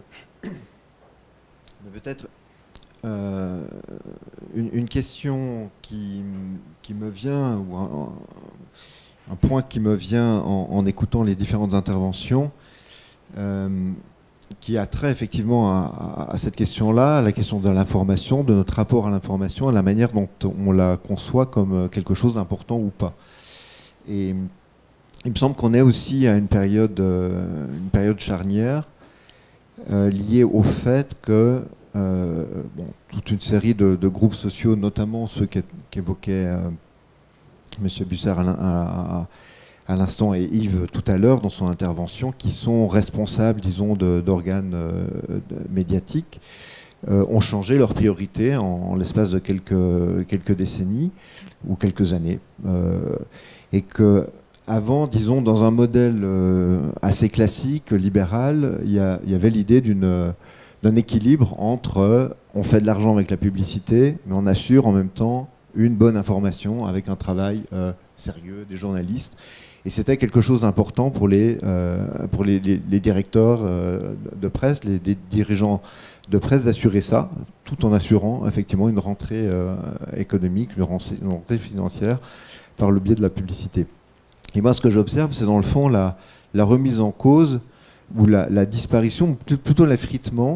Peut-être euh, une, une question qui, qui me vient, ou un, un point qui me vient en, en écoutant les différentes interventions, euh, qui a trait effectivement à, à, à cette question-là, à la question de l'information, de notre rapport à l'information, à la manière dont on la conçoit comme quelque chose d'important ou pas. Et il me semble qu'on est aussi à une période, euh, une période charnière euh, liée au fait que euh, bon, toute une série de, de groupes sociaux, notamment ceux qu'évoquait euh, M. Bucer à, à, à l'instant et Yves tout à l'heure dans son intervention, qui sont responsables, disons, d'organes euh, médiatiques, euh, ont changé leurs priorités en, en l'espace de quelques, quelques décennies ou quelques années. Euh, et que avant, disons, dans un modèle euh, assez classique, libéral, il y, a, il y avait l'idée d'une, d'un équilibre entre euh, on fait de l'argent avec la publicité, mais on assure en même temps une bonne information avec un travail euh, sérieux des journalistes. Et c'était quelque chose d'important pour les, euh, pour les, les, les directeurs euh, de presse, les, les dirigeants de presse, d'assurer ça, tout en assurant effectivement une rentrée euh, économique, une rentrée, une rentrée financière par le biais de la publicité. Et moi, ce que j'observe, c'est dans le fond la, la remise en cause, ou la, la disparition, plutôt l'effritement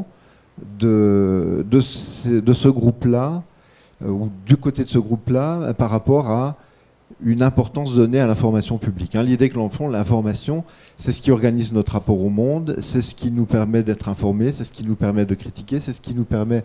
de, de ce, de ce groupe-là, ou du côté de ce groupe-là, par rapport à une importance donnée à l'information publique. Hein. L'idée que l'on fait, l'information, c'est ce qui organise notre rapport au monde, c'est ce qui nous permet d'être informés, c'est ce qui nous permet de critiquer, c'est ce qui nous permet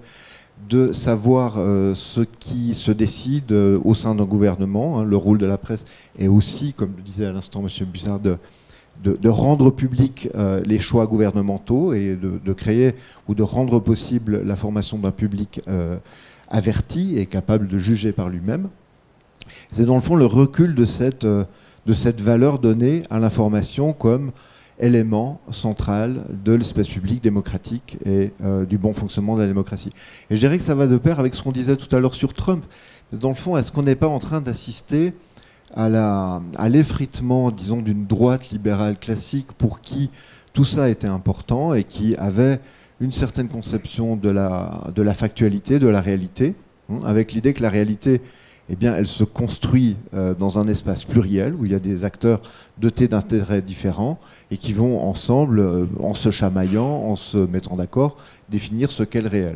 de savoir euh, ce qui se décide euh, au sein d'un gouvernement. Hein. Le rôle de la presse est aussi, comme le disait à l'instant M. Bussard, de, de, de rendre public euh, les choix gouvernementaux et de, de créer ou de rendre possible la formation d'un public euh, averti et capable de juger par lui-même. C'est dans le fond le recul de cette, euh, de cette valeur donnée à l'information comme élément central de l'espace public démocratique et euh, du bon fonctionnement de la démocratie. Et je dirais que ça va de pair avec ce qu'on disait tout à l'heure sur Trump. Dans le fond, est-ce qu'on n'est pas en train d'assister à, la, à l'effritement, disons, d'une droite libérale classique pour qui tout ça était important et qui avait une certaine conception de la, de la factualité, de la réalité, hein, avec l'idée que la réalité, eh bien, elle se construit euh, dans un espace pluriel où il y a des acteurs dotés d'intérêts différents et qui vont ensemble, euh, en se chamaillant, en se mettant d'accord, définir ce qu'est le réel.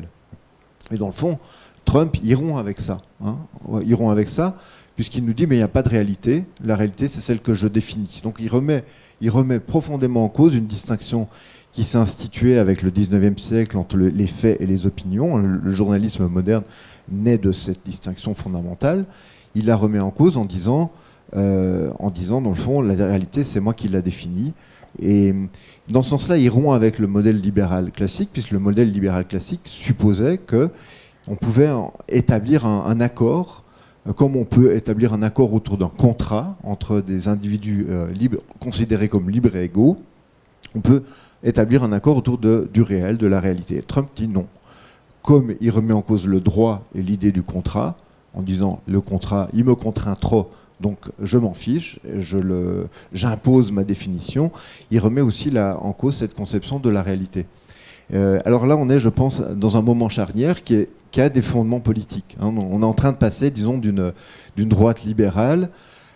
Et dans le fond, Trump iront avec ça. Hein, iront avec ça, puisqu'il nous dit mais il n'y a pas de réalité. La réalité, c'est celle que je définis. Donc il remet, il remet profondément en cause une distinction qui s'est instituée avec le dix-neuvième siècle entre le, les faits et les opinions. Le, le journalisme moderne naît de cette distinction fondamentale. Il la remet en cause en disant, euh, en disant dans le fond, la réalité, c'est moi qui la définis. Et dans ce sens-là, ils rompt avec le modèle libéral classique, puisque le modèle libéral classique supposait qu'on pouvait établir un, un accord, comme on peut établir un accord autour d'un contrat entre des individus euh, libres, considérés comme libres et égaux. On peut établir un accord autour de, du réel, de la réalité. Et Trump dit non. Comme il remet en cause le droit et l'idée du contrat, en disant le contrat, il me contraint trop, donc je m'en fiche, je le, j'impose ma définition, il remet aussi la, en cause cette conception de la réalité. Euh, alors là, on est, je pense, dans un moment charnière qui, est, qui a des fondements politiques. Hein. On est en train de passer, disons, d'une, d'une droite libérale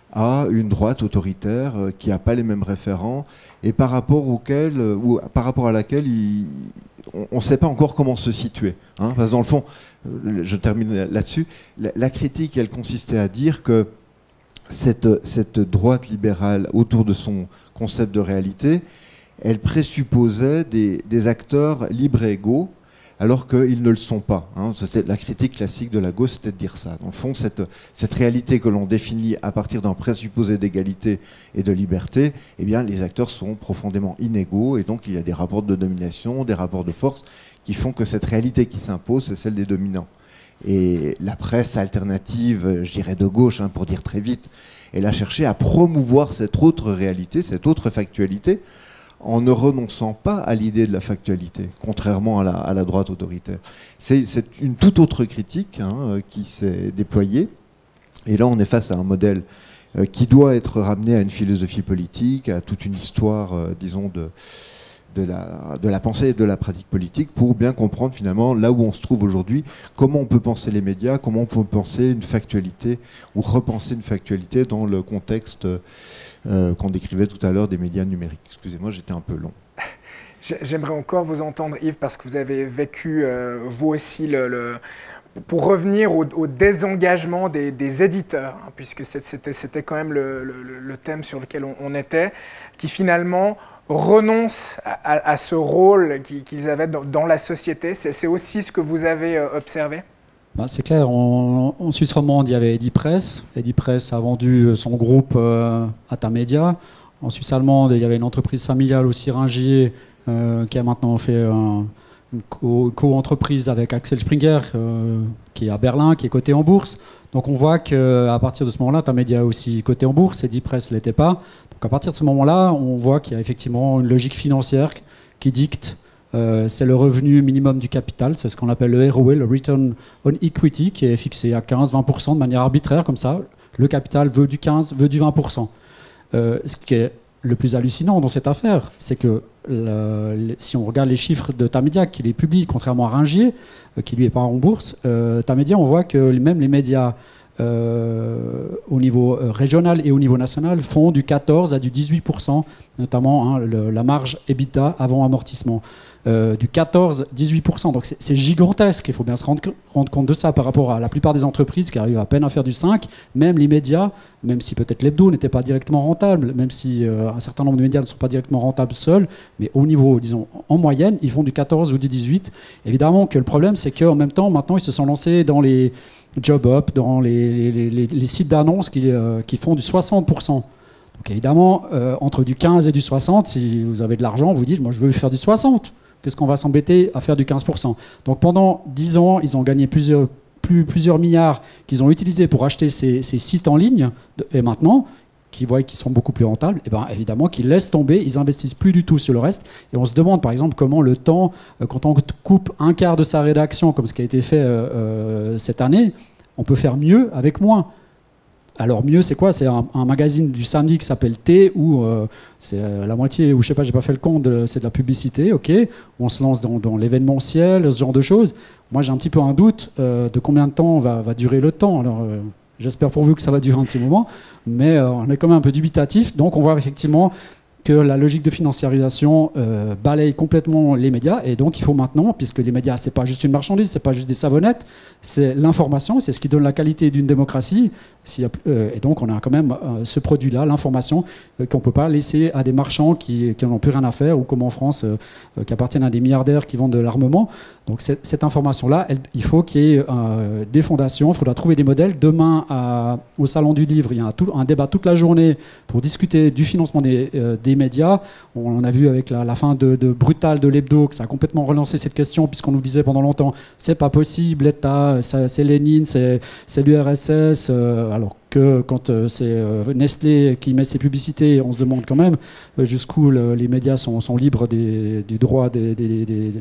à une droite autoritaire euh, qui n'a pas les mêmes référents et par rapport, auquel, euh, ou, par rapport à laquelle il, on ne sait pas encore comment se situer. Hein, parce que dans le fond, euh, je termine là-dessus, la, la critique, elle consistait à dire que cette, cette droite libérale, autour de son concept de réalité, elle présupposait des, des acteurs libres et égaux, alors qu'ils ne le sont pas. Hein. C'était la critique classique de la gauche, c'était de dire ça. Dans le fond, cette, cette réalité que l'on définit à partir d'un présupposé d'égalité et de liberté, eh bien, les acteurs sont profondément inégaux, et donc il y a des rapports de domination, des rapports de force, qui font que cette réalité qui s'impose, c'est celle des dominants. Et la presse alternative, je dirais de gauche, hein, pour dire très vite, elle a cherché à promouvoir cette autre réalité, cette autre factualité, en ne renonçant pas à l'idée de la factualité, contrairement à la, à la droite autoritaire. C'est, c'est une toute autre critique hein, qui s'est déployée. Et là, on est face à un modèle euh, qui doit être ramené à une philosophie politique, à toute une histoire, euh, disons, de, de, la, de la pensée et de la pratique politique, pour bien comprendre finalement là où on se trouve aujourd'hui, comment on peut penser les médias, comment on peut penser une factualité, ou repenser une factualité dans le contexte Euh, qu'on décrivait tout à l'heure des médias numériques. Excusez-moi, j'étais un peu long. J'aimerais encore vous entendre, Yves, parce que vous avez vécu, euh, vous aussi, le, le, pour revenir au, au désengagement des, des éditeurs, hein, puisque c'était, c'était quand même le, le, le thème sur lequel on, on était, qui finalement renoncent à, à, à ce rôle qu'ils avaient dans, dans la société. C'est, c'est aussi ce que vous avez euh, observé ? Ben, c'est clair, en, en Suisse romande, il y avait Edipresse. Edipresse a vendu son groupe euh, à Tamedia. En Suisse allemande, il y avait une entreprise familiale aussi, Ringier, euh, qui a maintenant fait un, une co- co-entreprise avec Axel Springer, euh, qui est à Berlin, qui est coté en bourse. Donc on voit qu'à partir de ce moment-là, Tamedia est aussi coté en bourse, Edipresse ne l'était pas. Donc à partir de ce moment-là, on voit qu'il y a effectivement une logique financière qui dicte. Euh, c'est le revenu minimum du capital, c'est ce qu'on appelle le R O E, le Return on Equity, qui est fixé à quinze à vingt pour cent de manière arbitraire, comme ça. Le capital veut du quinze, veut du vingt pour cent. Euh, ce qui est le plus hallucinant dans cette affaire, c'est que le, le, si on regarde les chiffres de Tamedia, qui les publie, contrairement à Ringier, euh, qui lui est pas en bourse, euh, Tamedia, on voit que même les médias euh, au niveau régional et au niveau national font du quatorze à du dix-huit pour cent, notamment hein, le, la marge EBITDA avant amortissement. euh, du quatorze à dix-huit pour cent. Donc c'est gigantesque, il faut bien se rendre, rendre compte de ça par rapport à la plupart des entreprises qui arrivent à peine à faire du cinq, même les médias, même si peut-être l'hebdo n'était pas directement rentable, même si euh, un certain nombre de médias ne sont pas directement rentables seuls, mais au niveau, disons, en moyenne, ils font du quatorze ou du dix-huit. Évidemment que le problème, c'est qu'en même temps, maintenant, ils se sont lancés dans les job up, dans les, les, les, les sites d'annonces qui, euh, qui font du soixante pour cent. Donc évidemment, euh, entre du quinze et du soixante, si vous avez de l'argent, vous dites, moi je veux faire du soixante. Qu'est-ce qu'on va s'embêter à faire du quinze pour cent? Donc pendant dix ans, ils ont gagné plusieurs, plus, plusieurs milliards qu'ils ont utilisés pour acheter ces, ces sites en ligne. Et maintenant, qui voient qu'ils sont beaucoup plus rentables, et bien évidemment qu'ils laissent tomber, ils investissent plus du tout sur le reste. Et on se demande par exemple comment le temps, euh, quand on coupe un quart de sa rédaction, comme ce qui a été fait euh, euh, cette année, on peut faire mieux avec moins. Alors mieux, c'est quoi? C'est un, un magazine du samedi qui s'appelle T, où euh, c'est euh, la moitié, ou je sais pas, j'ai pas fait le compte, c'est de la publicité, ok, où on se lance dans, dans l'événementiel, ce genre de choses. Moi, j'ai un petit peu un doute euh, de combien de temps va, va durer le temps. Alors, euh, j'espère pour vous que ça va durer un petit moment, mais euh, on est quand même un peu dubitatif. Donc, on voit effectivement que la logique de financiarisation euh, balaye complètement les médias, et donc il faut maintenant, puisque les médias c'est pas juste une marchandise, c'est pas juste des savonnettes, c'est l'information, c'est ce qui donne la qualité d'une démocratie, euh, et donc on a quand même euh, ce produit-là, l'information, euh, qu'on peut pas laisser à des marchands qui, qui n'ont plus rien à faire, ou comme en France, euh, euh, qui appartiennent à des milliardaires qui vendent de l'armement. Donc cette, cette information-là, elle, il faut qu'il y ait euh, des fondations, il faudra trouver des modèles. Demain, à, au Salon du Livre, il y a un, tout, un débat toute la journée pour discuter du financement des, euh, des médias. On, on a vu avec la, la fin de, de Brutal de l'Hebdo que ça a complètement relancé cette question, puisqu'on nous disait pendant longtemps c'est pas possible, l'État, c'est Lénine, c'est l'U R S S, euh, alors que quand euh, c'est euh, Nestlé qui met ses publicités, on se demande quand même euh, jusqu'où le, les médias sont, sont libres des, du droit des, des, des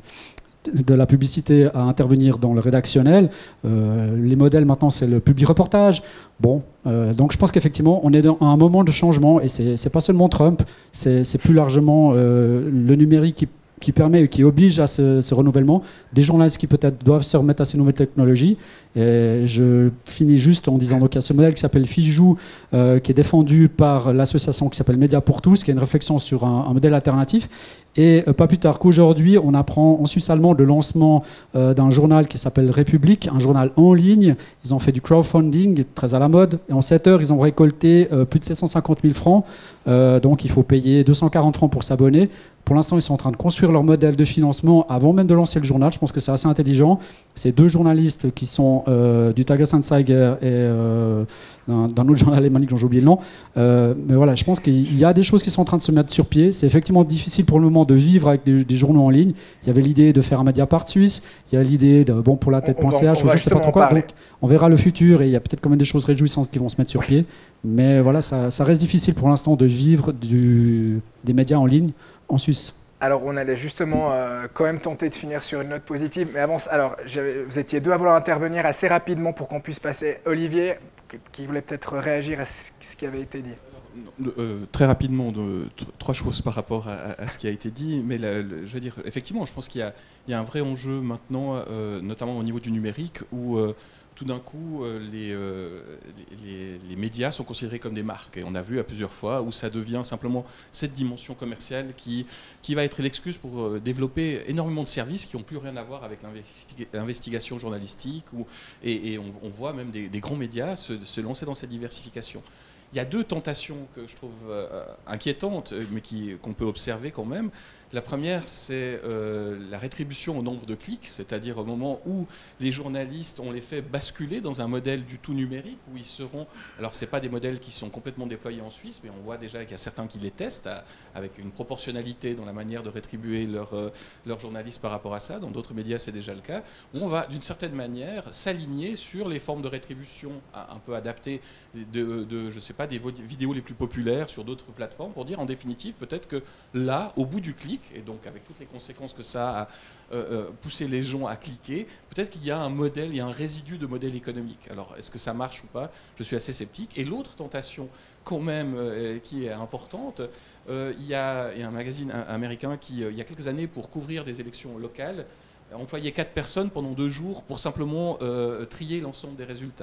de la publicité à intervenir dans le rédactionnel. Euh, les modèles maintenant, c'est le public reportage. Bon, euh, donc je pense qu'effectivement, on est dans un moment de changement, et c'est pas seulement Trump, c'est plus largement euh, le numérique qui, qui permet, qui oblige à ce, ce renouvellement. Des journalistes qui peut-être doivent se remettre à ces nouvelles technologies. Et je finis juste en disant donc il y a ce modèle qui s'appelle Fijou, euh, qui est défendu par l'association qui s'appelle Média pour tous, qui est une réflexion sur un, un modèle alternatif. Et euh, pas plus tard qu'aujourd'hui, on apprend en Suisse allemande le lancement euh, d'un journal qui s'appelle République, un journal en ligne. Ils ont fait du crowdfunding, très à la mode. Et en sept heures, ils ont récolté euh, plus de sept cent cinquante mille francs. Euh, donc il faut payer deux cent quarante francs pour s'abonner. Pour l'instant, ils sont en train de construire leur modèle de financement avant même de lancer le journal. Je pense que c'est assez intelligent. C'est deux journalistes qui sont euh, du Tagesanzeiger et euh, d'un autre journal alémanique dont j'ai oublié le nom. Euh, mais voilà, je pense qu'il y a des choses qui sont en train de se mettre sur pied. C'est effectivement difficile pour le moment de vivre avec des, des journaux en ligne. Il y avait l'idée de faire un Mediapart suisse. Il y a l'idée de bon pour la tête.ch ou je ne sais pas trop quoi. Donc, on verra le futur, et il y a peut-être quand même des choses réjouissantes qui vont se mettre sur pied. Mais voilà, ça, ça reste difficile pour l'instant de vivre du, des médias en ligne en Suisse. Alors, on allait justement euh, quand même tenter de finir sur une note positive. Mais avant, alors, vous étiez deux à vouloir intervenir assez rapidement pour qu'on puisse passer. Olivier, qui voulait peut-être réagir à ce qui avait été dit. Euh, très rapidement, de, trois choses par rapport à, à ce qui a été dit. Mais la, le, je veux dire, effectivement, je pense qu'il y, y a un vrai enjeu maintenant, euh, notamment au niveau du numérique, où euh, tout d'un coup, euh, les, euh, les, les médias sont considérés comme des marques. Et on a vu à plusieurs fois où ça devient simplement cette dimension commerciale qui, qui va être l'excuse pour euh, développer énormément de services qui n'ont plus rien à voir avec l'investigation journalistique. Ou, et, et on, on voit même des, des grands médias se, se lancer dans cette diversification. Il y a deux tentations que je trouve euh, inquiétantes, mais qu'on peut observer quand même. La première, c'est euh, la rétribution au nombre de clics, c'est-à-dire au moment où les journalistes, on les fait basculer dans un modèle du tout numérique, où ils seront... Alors, ce n'est pas des modèles qui sont complètement déployés en Suisse, mais on voit déjà qu'il y a certains qui les testent, à, avec une proportionnalité dans la manière de rétribuer leurs euh, leur journalistes par rapport à ça. Dans d'autres médias, c'est déjà le cas, où on va, d'une certaine manière, s'aligner sur les formes de rétribution un peu adaptées de, de je ne sais pas, des vidéos les plus populaires sur d'autres plateformes, pour dire, en définitive, peut-être que là, au bout du clic, et donc avec toutes les conséquences que ça a euh, euh, poussé les gens à cliquer, peut-être qu'il y a un modèle, il y a un résidu de modèle économique. Alors, est-ce que ça marche ou pas? Je suis assez sceptique. Et l'autre tentation, quand même, euh, qui est importante, euh, il, y a, il y a un magazine américain qui, euh, il y a quelques années, pour couvrir des élections locales, a employé quatre personnes pendant deux jours pour simplement euh, trier l'ensemble des résultats.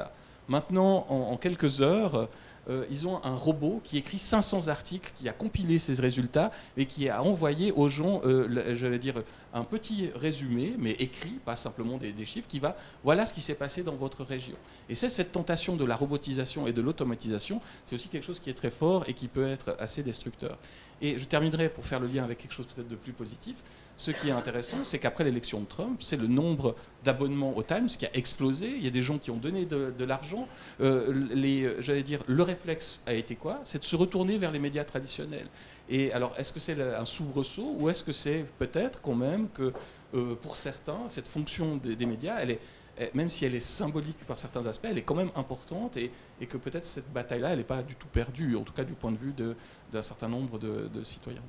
Maintenant, en, en quelques heures, euh, ils ont un robot qui écrit cinq cents articles, qui a compilé ces résultats et qui a envoyé aux gens, euh, j'allais dire, un petit résumé, mais écrit, pas simplement des, des chiffres, qui va, voilà ce qui s'est passé dans votre région. Et c'est cette tentation de la robotisation et de l'automatisation, c'est aussi quelque chose qui est très fort et qui peut être assez destructeur. Et je terminerai pour faire le lien avec quelque chose peut-être de plus positif. Ce qui est intéressant, c'est qu'après l'élection de Trump, c'est le nombre d'abonnements au Times qui a explosé. Il y a des gens qui ont donné de, de l'argent. Euh, les, j'allais dire, le réflexe a été quoi? C'est de se retourner vers les médias traditionnels. Et alors, est-ce que c'est un soubresaut ou est-ce que c'est peut-être quand même que, euh, pour certains, cette fonction des, des médias, elle est, même si elle est symbolique par certains aspects, elle est quand même importante et, et que peut-être cette bataille-là, elle n'est pas du tout perdue, en tout cas du point de vue d'un certain nombre de, de citoyens.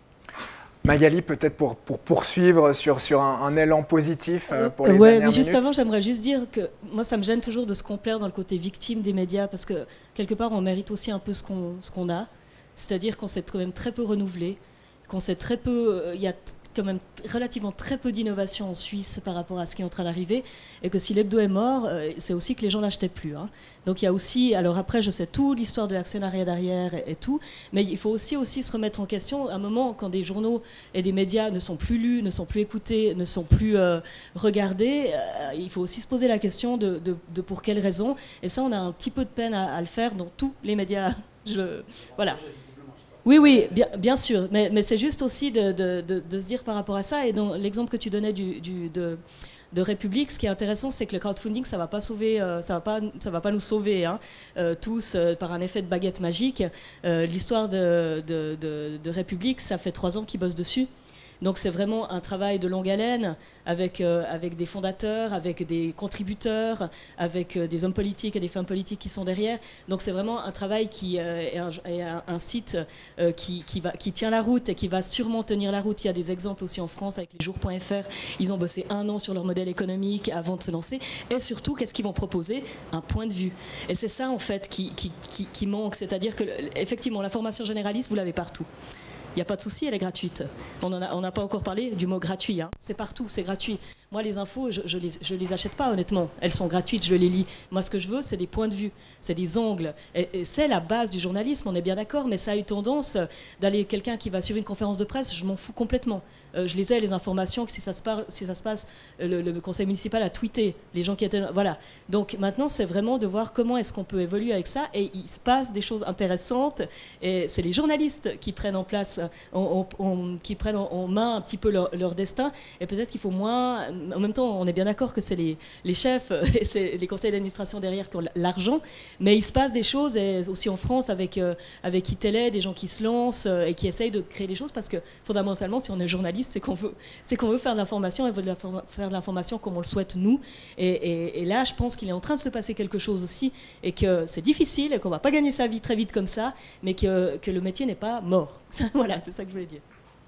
Magali, peut-être pour, pour poursuivre sur, sur un, un élan positif euh, pour les ouais, dernières mais juste minutes. avant, j'aimerais juste dire que moi, ça me gêne toujours de se complaire dans le côté victime des médias parce que quelque part, on mérite aussi un peu ce qu'on ce qu'on a. C'est-à-dire qu'on s'est quand même très peu renouvelé, qu'on sait très peu. Il euh, y a quand même relativement très peu d'innovation en Suisse par rapport à ce qui est en train d'arriver, et que si l'hebdo est mort, euh, c'est aussi que les gens l'achetaient plus. Hein. Donc il y a aussi, alors après je sais tout, l'histoire de l'actionnariat derrière et, et tout, mais il faut aussi, aussi se remettre en question à un moment quand des journaux et des médias ne sont plus lus, ne sont plus écoutés, ne sont plus euh, regardés, euh, il faut aussi se poser la question de, de, de pour quelles raisons, et ça on a un petit peu de peine à, à le faire dans tous les médias. Je, voilà. Oui, oui, bien, bien sûr, mais, mais c'est juste aussi de, de, de, de se dire par rapport à ça, et dans l'exemple que tu donnais du, du, de, de République, ce qui est intéressant, c'est que le crowdfunding, ça va pas sauver, euh, ça va pas, ça va pas nous sauver hein, euh, tous euh, par un effet de baguette magique. Euh, L'histoire de, de, de, de République, ça fait trois ans qu'ils bossent dessus. Donc c'est vraiment un travail de longue haleine avec, euh, avec des fondateurs, avec des contributeurs, avec euh, des hommes politiques et des femmes politiques qui sont derrière. Donc c'est vraiment un travail qui euh, est, un, est un, un site euh, qui, qui, va, qui tient la route et qui va sûrement tenir la route. Il y a des exemples aussi en France avec les jours point F R. Ils ont bossé un an sur leur modèle économique avant de se lancer. Et surtout, qu'est-ce qu'ils vont proposer? Un point de vue. Et c'est ça en fait qui, qui, qui, qui manque. C'est-à-dire que effectivement, l'information généraliste, vous l'avez partout. Il n'y a pas de souci, elle est gratuite. On n'a pas encore parlé du mot gratuit. Hein. C'est partout, c'est gratuit. Moi, les infos, je ne les, je les achète pas, honnêtement. Elles sont gratuites, je les lis. Moi, ce que je veux, c'est des points de vue, c'est des angles. Et, et c'est la base du journalisme, on est bien d'accord, mais ça a eu tendance d'aller quelqu'un qui va suivre une conférence de presse, je m'en fous complètement. Euh, je les ai, les informations, que si ça se, parle, si ça se passe, le, le conseil municipal a tweeté, les gens qui étaient... Voilà. Donc maintenant, c'est vraiment de voir comment est-ce qu'on peut évoluer avec ça. Et il se passe des choses intéressantes. Et c'est les journalistes qui prennent en place, on, on, on, qui prennent en, en main un petit peu leur, leur destin. Et peut-être qu'il faut moins... En même temps, on est bien d'accord que c'est les, les chefs et c'est les conseils d'administration derrière qui ont l'argent, mais il se passe des choses, et aussi en France avec, euh, avec Itélé, des gens qui se lancent euh, et qui essayent de créer des choses, parce que fondamentalement, si on est journaliste, c'est qu'on veut, c'est qu'on veut faire de l'information et veut de la, faire de l'information comme on le souhaite nous. Et, et, et là, je pense qu'il est en train de se passer quelque chose aussi, et que c'est difficile, et qu'on ne va pas gagner sa vie très vite comme ça, mais que, que le métier n'est pas mort. Voilà, c'est ça que je voulais dire.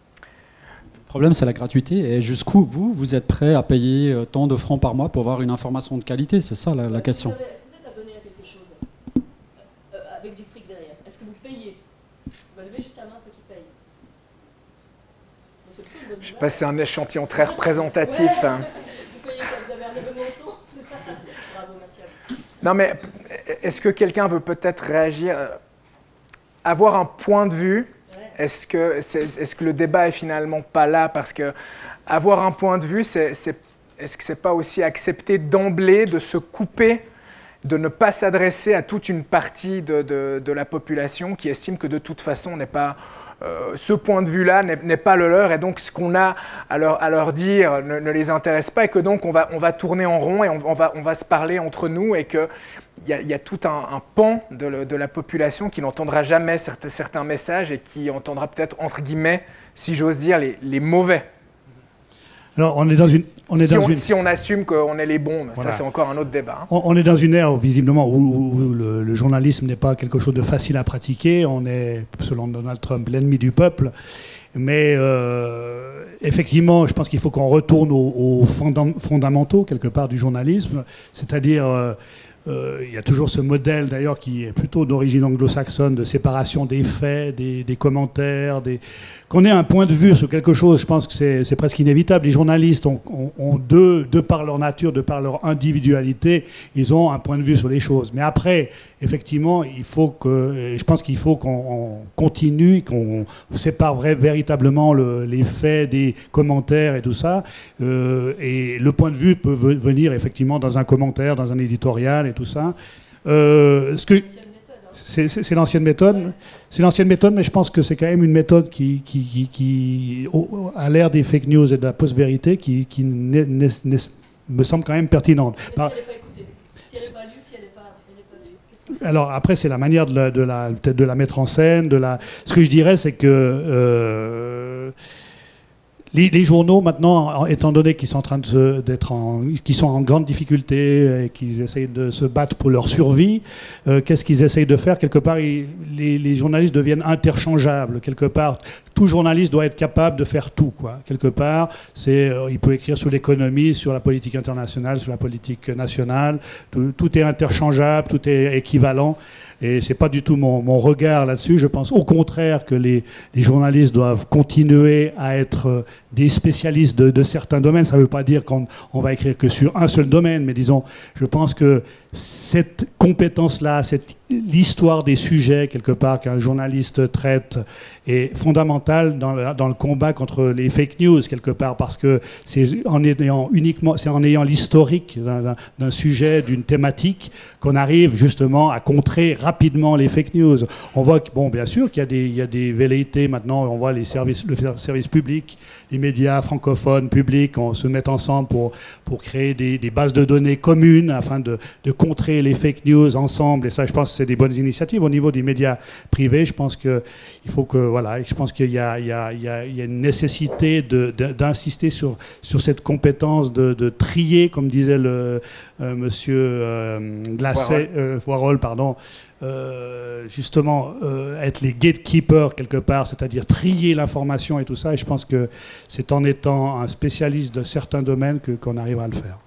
Le problème, c'est la gratuité. Et jusqu'où, vous, vous êtes prêt à payer tant de francs par mois pour avoir une information de qualité? C'est ça la, la question. Est-ce que vous êtes abonné à quelque chose euh, avec du fric derrière? Est-ce que vous payez? Vous levez juste la main ceux qui payent. Je ne sais pas si c'est un échantillon très représentatif. Ouais. Hein. Vous payez quoi? Vous avez un abonnement au temps? C'est ça? Bravo, merci à vous. Non, mais est-ce que quelqu'un veut peut-être réagir? Avoir un point de vue, est-ce que, est, est-ce que le débat est finalement pas là? Parce que avoir un point de vue, c'est, c'est, est-ce que c'est pas aussi accepter d'emblée de se couper, de ne pas s'adresser à toute une partie de, de, de la population qui estime que de toute façon n'est pas... Euh, ce point de vue-là n'est, n'est pas le leur, et donc ce qu'on a à leur, à leur dire ne, ne les intéresse pas, et que donc on va, on va tourner en rond et on, on, va, on va se parler entre nous, et qu'il y a, y a tout un, un pan de, le, de la population qui n'entendra jamais certains, certains messages, et qui entendra peut-être, entre guillemets, si j'ose dire, les, les mauvais. Alors, on est dans une... On est si, dans on, une... si on assume qu'on est les bons, voilà. Ça c'est encore un autre débat. Hein. On, on est dans une ère, visiblement, où, où le, le journalisme n'est pas quelque chose de facile à pratiquer. On est, selon Donald Trump, l'ennemi du peuple. Mais euh, effectivement, je pense qu'il faut qu'on retourne aux, aux fondam- fondamentaux, quelque part, du journalisme. C'est-à-dire... Euh, euh, il y a toujours ce modèle d'ailleurs qui est plutôt d'origine anglo-saxonne de séparation des faits, des, des commentaires, des... qu'on ait un point de vue sur quelque chose, je pense que c'est, c'est presque inévitable. Les journalistes ont, ont, ont de, de par leur nature, de par leur individualité, ils ont un point de vue sur les choses. Mais après, effectivement, il faut que, je pense qu'il faut qu'on continue, qu'on sépare vrai, véritablement le, les faits des commentaires et tout ça. Euh, et le point de vue peut venir effectivement dans un commentaire, dans un éditorial et tout ça. Euh, ce que, c'est, c'est, c'est l'ancienne méthode. C'est l'ancienne méthode, mais je pense que c'est quand même une méthode qui, qui, qui, qui à l'ère des fake news et de la post-vérité, qui, qui n'est, n'est, n'est, me semble quand même pertinente. Par, si elle n'est pas écoutée, si elle n'est pas lue, si elle n'est pas, elle n'est pas vue. Alors après, c'est la manière de la, de la, peut-être de la mettre en scène. De la... Ce que je dirais, c'est que euh, les, les journaux, maintenant, étant donné qu'ils sont en train de se, d'être en, qu'ils sont en grande difficulté et qu'ils essayent de se battre pour leur survie, euh, qu'est-ce qu'ils essayent de faire? Quelque part, ils, les, les journalistes deviennent interchangeables. Quelque part, tout journaliste doit être capable de faire tout, quoi. Quelque part, c'est, euh, il peut écrire sur l'économie, sur la politique internationale, sur la politique nationale. Tout, tout est interchangeable, tout est équivalent. Et c'est pas du tout mon, mon regard là-dessus. Je pense au contraire que les, les journalistes doivent continuer à être des spécialistes de, de certains domaines. Ça ne veut pas dire qu'on on va écrire que sur un seul domaine, mais disons, je pense que cette compétence-là, cette, l'histoire des sujets, quelque part, qu'un journaliste traite, est fondamentale dans le, dans le combat contre les fake news, quelque part, parce que c'est en ayant uniquement, c'est en ayant l'historique d'un, d'un sujet, d'une thématique, qu'on arrive justement à contrer rapidement les fake news. On voit que, bon, bien sûr qu'il y a des, il y a des velléités maintenant, on voit les services, le service public, les médias francophones publics, on se met ensemble pour, pour créer des, des bases de données communes afin de, de contrer les fake news ensemble. Et ça, je pense que c'est des bonnes initiatives. Au niveau des médias privés, je pense qu'il faut que, voilà, je pense qu'il y a, il y a, il y a, il y a une nécessité de, de, d'insister sur, sur cette compétence de, de trier, comme disait le euh, monsieur euh, Glacé, euh, Voirol, pardon, Euh, justement euh, être les gatekeepers quelque part, c'est-à-dire trier l'information et tout ça, et je pense que c'est en étant un spécialiste de certains domaines que, qu'on arrivera à le faire.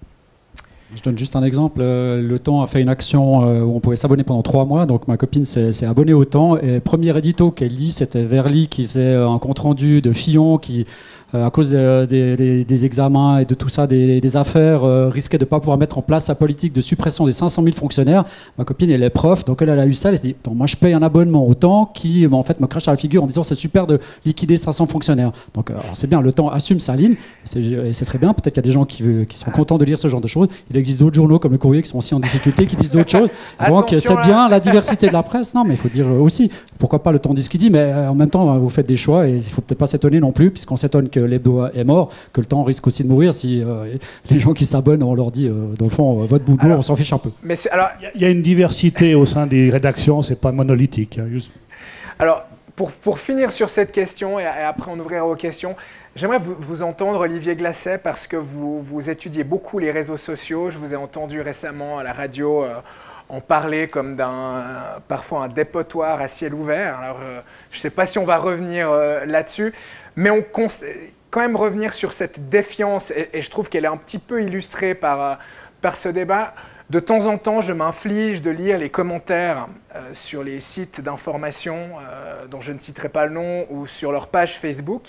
Je donne juste un exemple. Le Temps a fait une action où on pouvait s'abonner pendant trois mois. Donc ma copine s'est, s'est abonnée au Temps. Et premier édito qu'elle lit, c'était Verly qui faisait un compte-rendu de Fillon qui, à cause des, des, des examens et de tout ça, des, des affaires, euh, risquait de ne pas pouvoir mettre en place sa politique de suppression des cinq cent mille fonctionnaires. Ma copine, elle est prof, donc elle, elle a eu ça. Elle s'est dit, moi je paye un abonnement au Temps qui en fait, me crache à la figure en disant c'est super de liquider cinq cents fonctionnaires. Donc alors, c'est bien, le Temps assume sa ligne, et c'est, et c'est très bien. Peut-être qu'il y a des gens qui, qui sont contents de lire ce genre de choses. Il existe d'autres journaux comme Le Courrier qui sont aussi en difficulté, qui disent d'autres choses. Donc c'est là. Bien la diversité de la presse, non mais il faut dire aussi, pourquoi pas Le Temps dit ce qu'il dit, mais en même temps vous faites des choix et il ne faut peut-être pas s'étonner non plus, puisqu'on s'étonne que l'hebdo est mort, que Le Temps risque aussi de mourir si euh, les gens qui s'abonnent, on leur dit, euh, dans le fond, euh, votre boulot, alors, on s'en fiche un peu. Mais alors, il y, y a une diversité au sein des rédactions, c'est pas monolithique. Hein, juste. Alors, pour, pour finir sur cette question, et, et après on ouvrira aux questions, j'aimerais vous, vous entendre, Olivier Glacé, parce que vous, vous étudiez beaucoup les réseaux sociaux. Je vous ai entendu récemment à la radio euh, en parler comme d'un, euh, parfois un dépotoir à ciel ouvert. Alors, euh, je ne sais pas si on va revenir euh, là-dessus, mais on const... quand même revenir sur cette défiance, et, et je trouve qu'elle est un petit peu illustrée par, euh, par ce débat. De temps en temps, je m'inflige de lire les commentaires euh, sur les sites d'information, euh, dont je ne citerai pas le nom, ou sur leur page Facebook.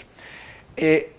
Et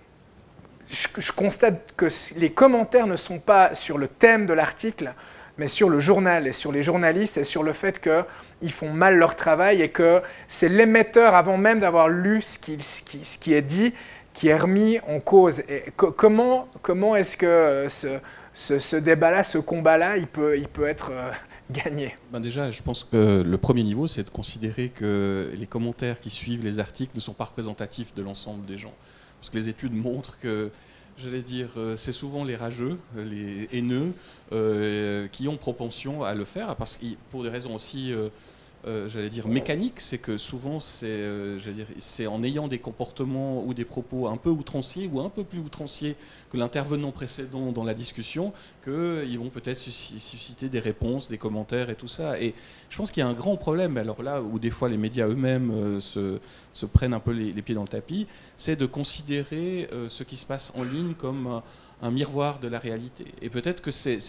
je, je constate que les commentaires ne sont pas sur le thème de l'article, mais sur le journal et sur les journalistes et sur le fait qu'ils font mal leur travail et que c'est l'émetteur, avant même d'avoir lu ce qui, ce qui, ce qui est dit, qui est remis en cause. Et co- comment, comment est-ce que ce, ce, ce débat-là, ce combat-là, il peut, il peut être euh, gagné ? Ben déjà, je pense que le premier niveau, c'est de considérer que les commentaires qui suivent les articles ne sont pas représentatifs de l'ensemble des gens. Parce que les études montrent que, j'allais dire, c'est souvent les rageux, les haineux, euh, qui ont propension à le faire, parce que pour des raisons aussi, euh, euh, j'allais dire, mécaniques, c'est que souvent, c'est, euh, j'allais dire, c'est en ayant des comportements ou des propos un peu outranciers ou un peu plus outranciers que l'intervenant précédent dans la discussion, qu'ils vont peut-être susciter des réponses, des commentaires et tout ça. Et je pense qu'il y a un grand problème, alors là où des fois les médias eux-mêmes euh, se, se prennent un peu les, les pieds dans le tapis, c'est de considérer euh, ce qui se passe en ligne comme un, un miroir de la réalité. Et peut-être que c'est, c'est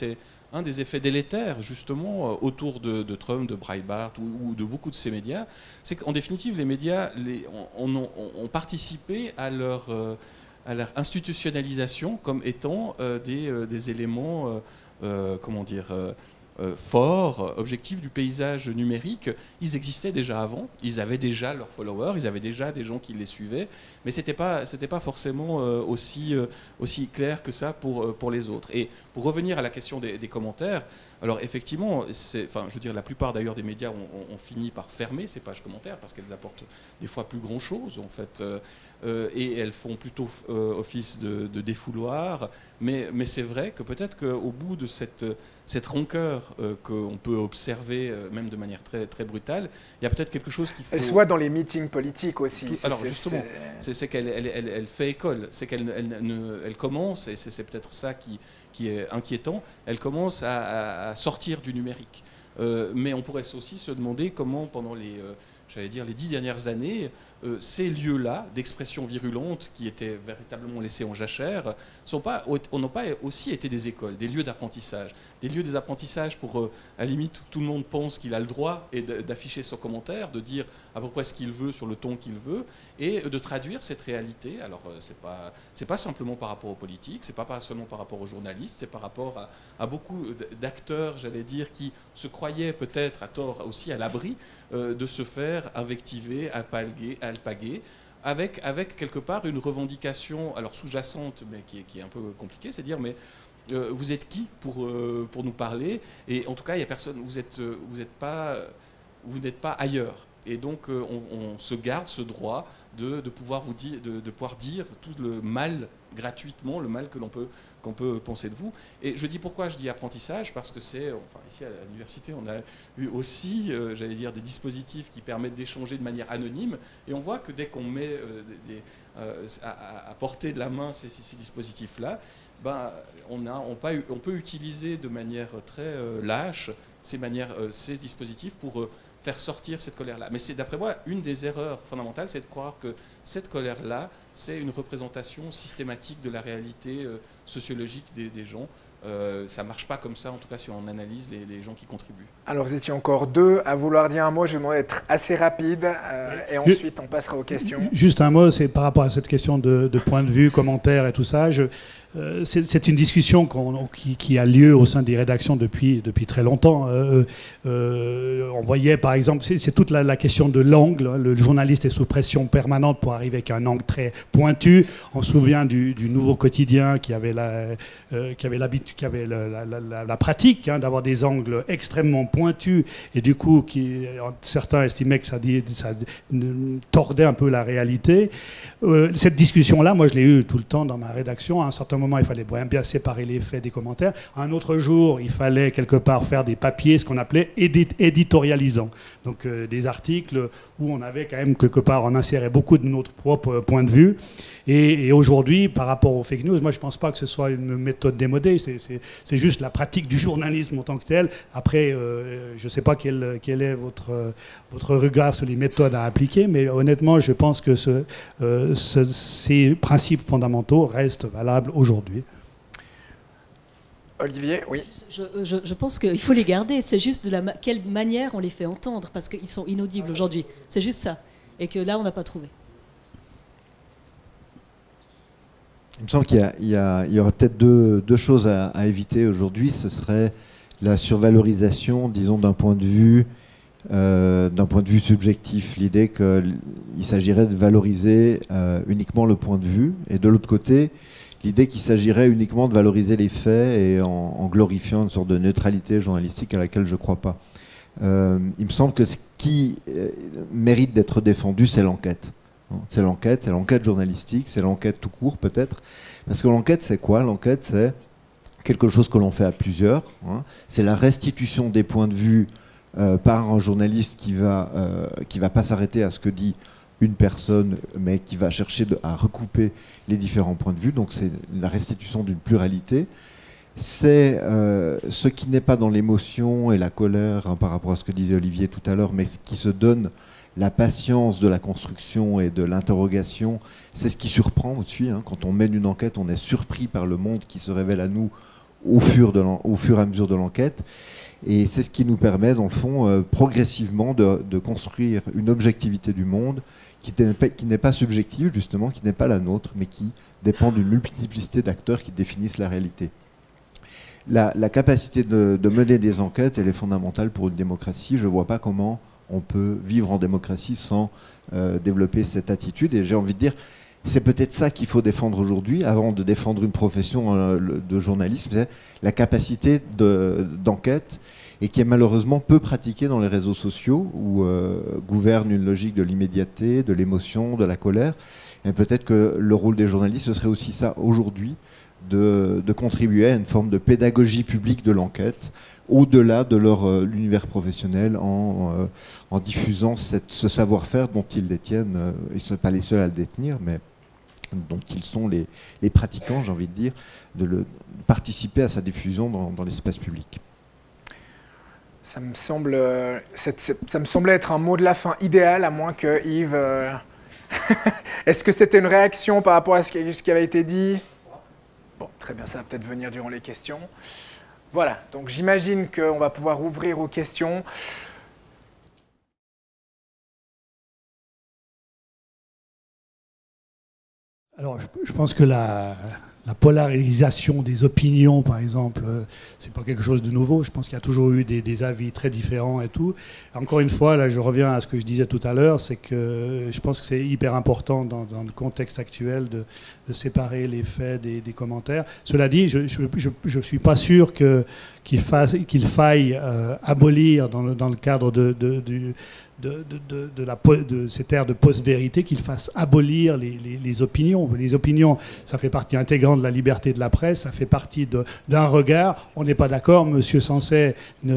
un des effets délétères, justement, autour de, de Trump, de Breitbart ou, ou de beaucoup de ces médias, c'est qu'en définitive, les médias les, ont, ont, ont participé à leur, euh, à leur institutionnalisation comme étant euh, des, euh, des éléments, euh, euh, comment dire, euh, euh, forts, objectifs du paysage numérique. Ils existaient déjà avant, ils avaient déjà leurs followers, ils avaient déjà des gens qui les suivaient, mais ce n'était pas, c'était pas forcément euh, aussi, euh, aussi clair que ça pour, euh, pour les autres. Et pour revenir à la question des, des commentaires, alors effectivement, enfin, je veux dire, la plupart d'ailleurs des médias ont, ont fini par fermer ces pages commentaires parce qu'elles apportent des fois plus grand chose en fait, euh, euh, et elles font plutôt euh, office de, de défouloir. Mais, mais c'est vrai que peut-être qu'au bout de cette, cette rancœur euh, qu'on peut observer, euh, même de manière très, très brutale, il y a peut-être quelque chose qu'il faut... Elle se voit dans les meetings politiques aussi. Tout, alors justement, c'est qu'elle elle, elle, elle fait école, c'est qu'elle elle, elle, elle commence, et c'est peut-être ça qui... qui est inquiétant, elle commence à, à sortir du numérique. Euh, mais on pourrait aussi se demander comment, pendant les, euh, j'allais dire, les dix dernières années, euh, ces lieux-là d'expression virulente qui étaient véritablement laissés en jachère, sont pas, n'ont pas aussi été des écoles, des lieux d'apprentissage. Des lieux d'apprentissages pour, euh, à la limite, tout le monde pense qu'il a le droit d'afficher son commentaire, de dire à peu près ce qu'il veut sur le ton qu'il veut, et de traduire cette réalité. Alors, euh, c'est pas, c'est pas simplement par rapport aux politiques, c'est pas, pas seulement par rapport aux journalistes, c'est par rapport à, à beaucoup d'acteurs, j'allais dire, qui se croyaient peut-être à tort aussi à l'abri euh, de se faire invectiver, alpaguer, alpaguer avec, avec quelque part une revendication, alors sous-jacente, mais qui est, qui est un peu compliquée, c'est dire, mais euh, vous êtes qui pour, euh, pour nous parler? Et en tout cas, il y a personne, vous êtes, vous êtes pas, vous n'êtes pas ailleurs. Et donc, euh, on, on se garde ce droit de, de, pouvoir vous dire, de, de pouvoir dire tout le mal gratuitement, le mal que l'on peut, qu'on peut penser de vous. Et je dis pourquoi je dis apprentissage, parce que c'est, enfin ici à l'université, on a eu aussi, euh, j'allais dire, des dispositifs qui permettent d'échanger de manière anonyme. Et on voit que dès qu'on met euh, des, euh, à, à portée de la main ces, ces dispositifs-là, ben, on, a, on, pas, on peut utiliser de manière très euh, lâche ces, manières, euh, ces dispositifs pour euh, faire sortir cette colère-là. Mais c'est, d'après moi, une des erreurs fondamentales, c'est de croire que cette colère-là, c'est une représentation systématique de la réalité euh, sociologique des, des gens. Euh, ça ne marche pas comme ça, en tout cas si on analyse les, les gens qui contribuent. Alors vous étiez encore deux à vouloir dire un mot, je vais demander d'être assez rapide, euh, et ensuite on passera aux questions. Juste un mot, c'est par rapport à cette question de, de point de vue, commentaires et tout ça. Je, euh, c'est une discussion qu'on, qui, qui a lieu au sein des rédactions depuis, depuis très longtemps. Euh, euh, on voyait par exemple, c'est toute la, la question de l'angle. Le journaliste est sous pression permanente pour arriver avec un angle très pointu. On se souvient du, du Nouveau Quotidien qui avait la, euh, qui avait l'habitude, qui avait la, la, la, la pratique hein, d'avoir des angles extrêmement pointus et du coup, qui, certains estimaient que ça, ça tordait un peu la réalité. Euh, cette discussion-là, moi je l'ai eue tout le temps dans ma rédaction. À un certain moment, il fallait bien séparer les faits des commentaires. Un autre jour, il fallait quelque part faire des papiers, ce qu'on appelait édit éditorialisants. Donc euh, des articles où on avait quand même quelque part, on insérait beaucoup de notre propre point de vue. Et, et aujourd'hui, par rapport aux fake news, moi je ne pense pas que ce soit une méthode démodée. C'est juste la pratique du journalisme en tant que tel. Après, euh, je ne sais pas quel, quel est votre, votre regard sur les méthodes à appliquer, mais honnêtement, je pense que ce, euh, ce, ces principes fondamentaux restent valables aujourd'hui. Olivier, oui. Je, je, je pense qu'il faut les garder. C'est juste de la ma quelle manière on les fait entendre, parce qu'ils sont inaudibles aujourd'hui. C'est juste ça. Et que là, on n'a pas trouvé. Il me semble qu'il y, y, y aurait peut-être deux, deux choses à, à éviter aujourd'hui. Ce serait la survalorisation, disons, d'un point de vue, euh, d'un point de vue subjectif. L'idée qu'il s'agirait de valoriser euh, uniquement le point de vue. Et de l'autre côté, l'idée qu'il s'agirait uniquement de valoriser les faits et en, en glorifiant une sorte de neutralité journalistique à laquelle je ne crois pas. Euh, il me semble que ce qui euh, mérite d'être défendu, c'est l'enquête. C'est l'enquête, c'est l'enquête journalistique, c'est l'enquête tout court peut-être. Parce que l'enquête, c'est quoi? L'enquête, c'est quelque chose que l'on fait à plusieurs. Hein. C'est la restitution des points de vue euh, par un journaliste qui va, euh, qui va pas s'arrêter à ce que dit une personne, mais qui va chercher de, à recouper les différents points de vue. Donc c'est la restitution d'une pluralité. C'est euh, ce qui n'est pas dans l'émotion et la colère hein, par rapport à ce que disait Olivier tout à l'heure, mais ce qui se donne la patience de la construction et de l'interrogation. C'est ce qui surprend aussi. Hein. Quand on mène une enquête, on est surpris par le monde qui se révèle à nous au fur, de au fur et à mesure de l'enquête. Et c'est ce qui nous permet, dans le fond, euh, progressivement de, de construire une objectivité du monde qui n'est pas, qui n'est pas subjective, justement, qui n'est pas la nôtre, mais qui dépend d'une multiplicité d'acteurs qui définissent la réalité. La, la capacité de, de mener des enquêtes, elle est fondamentale pour une démocratie. Je ne vois pas comment on peut vivre en démocratie sans euh, développer cette attitude. Et j'ai envie de dire, c'est peut-être ça qu'il faut défendre aujourd'hui, avant de défendre une profession euh, de journalisme, c'est la capacité de, d'enquête, et qui est malheureusement peu pratiquée dans les réseaux sociaux, où euh, gouverne une logique de l'immédiateté, de l'émotion, de la colère. Et peut-être que le rôle des journalistes, ce serait aussi ça aujourd'hui, de, de contribuer à une forme de pédagogie publique de l'enquête, au-delà de leur euh, l'univers professionnel, en, euh, en diffusant cette, ce savoir-faire dont ils détiennent, euh, ils ne sont pas les seuls à le détenir, mais dont ils sont les, les pratiquants, j'ai envie de dire, de, le, de participer à sa diffusion dans, dans l'espace public. Ça me semble, euh, ça me semblait être un mot de la fin idéal, à moins que Yves... Euh... Est-ce que c'était une réaction par rapport à ce qui, ce qui avait été dit? Bon, très bien, ça va peut-être venir durant les questions. Voilà, donc j'imagine qu'on va pouvoir ouvrir aux questions. Alors, je, je pense que la, la polarisation des opinions, par exemple, euh, c'est pas quelque chose de nouveau. Je pense qu'il y a toujours eu des, des avis très différents et tout. Encore une fois, là, je reviens à ce que je disais tout à l'heure, c'est que je pense que c'est hyper important dans, dans le contexte actuel de, de séparer les faits des, des commentaires. Cela dit, je ne suis pas sûr que, qu'il, fasse, qu'il faille euh, abolir dans le, dans le cadre de, de, de De, de, de, de, la, de cette ère de post-vérité, qu'il fasse abolir les, les, les opinions. Les opinions, ça fait partie intégrante de la liberté de la presse, ça fait partie d'un regard. On n'est pas d'accord, Monsieur Sancet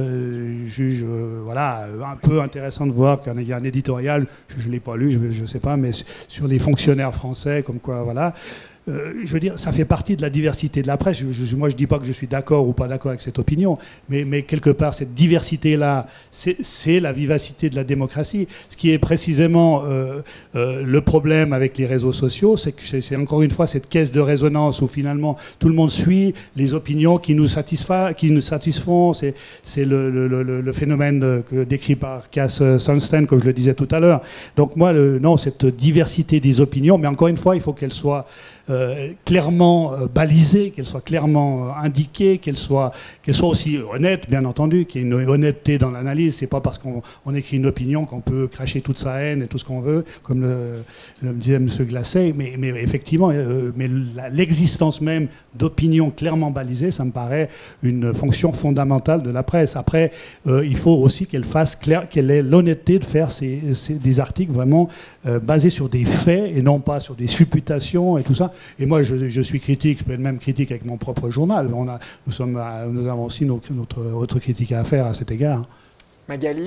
ne, juge, euh, voilà, un peu intéressant de voir qu'il y a un éditorial, je ne l'ai pas lu, je ne sais pas, mais sur les fonctionnaires français, comme quoi, voilà. Euh, je veux dire, ça fait partie de la diversité de la presse. Je, je, moi, je ne dis pas que je suis d'accord ou pas d'accord avec cette opinion, mais, mais quelque part, cette diversité-là, c'est la vivacité de la démocratie. Ce qui est précisément euh, euh, le problème avec les réseaux sociaux, c'est que c'est encore une fois cette caisse de résonance où finalement tout le monde suit les opinions qui nous, qui nous satisfont. C'est le, le, le, le phénomène que, décrit par Cass Sunstein, comme je le disais tout à l'heure. Donc moi, le, non, cette diversité des opinions, mais encore une fois, il faut qu'elle soit Euh, clairement euh, balisée, qu'elle soit clairement euh, indiquée, qu'elle soit, qu'elle soit aussi honnête, bien entendu, qu'il y ait une honnêteté dans l'analyse. C'est pas parce qu'on on écrit une opinion qu'on peut cracher toute sa haine et tout ce qu'on veut, comme le, le disait M. Glacé. Mais, mais effectivement, euh, mais l'existence même d'opinions clairement balisées, ça me paraît une fonction fondamentale de la presse. Après, euh, il faut aussi qu'elle fasse clair, qu'elle ait l'honnêteté de faire ces, ces, des articles vraiment euh, basés sur des faits et non pas sur des supputations et tout ça. Et moi, je, je suis critique, je peux être même critique avec mon propre journal. On a, nous, sommes à, nous avons aussi notre, notre autre critique à faire à cet égard. Magali ?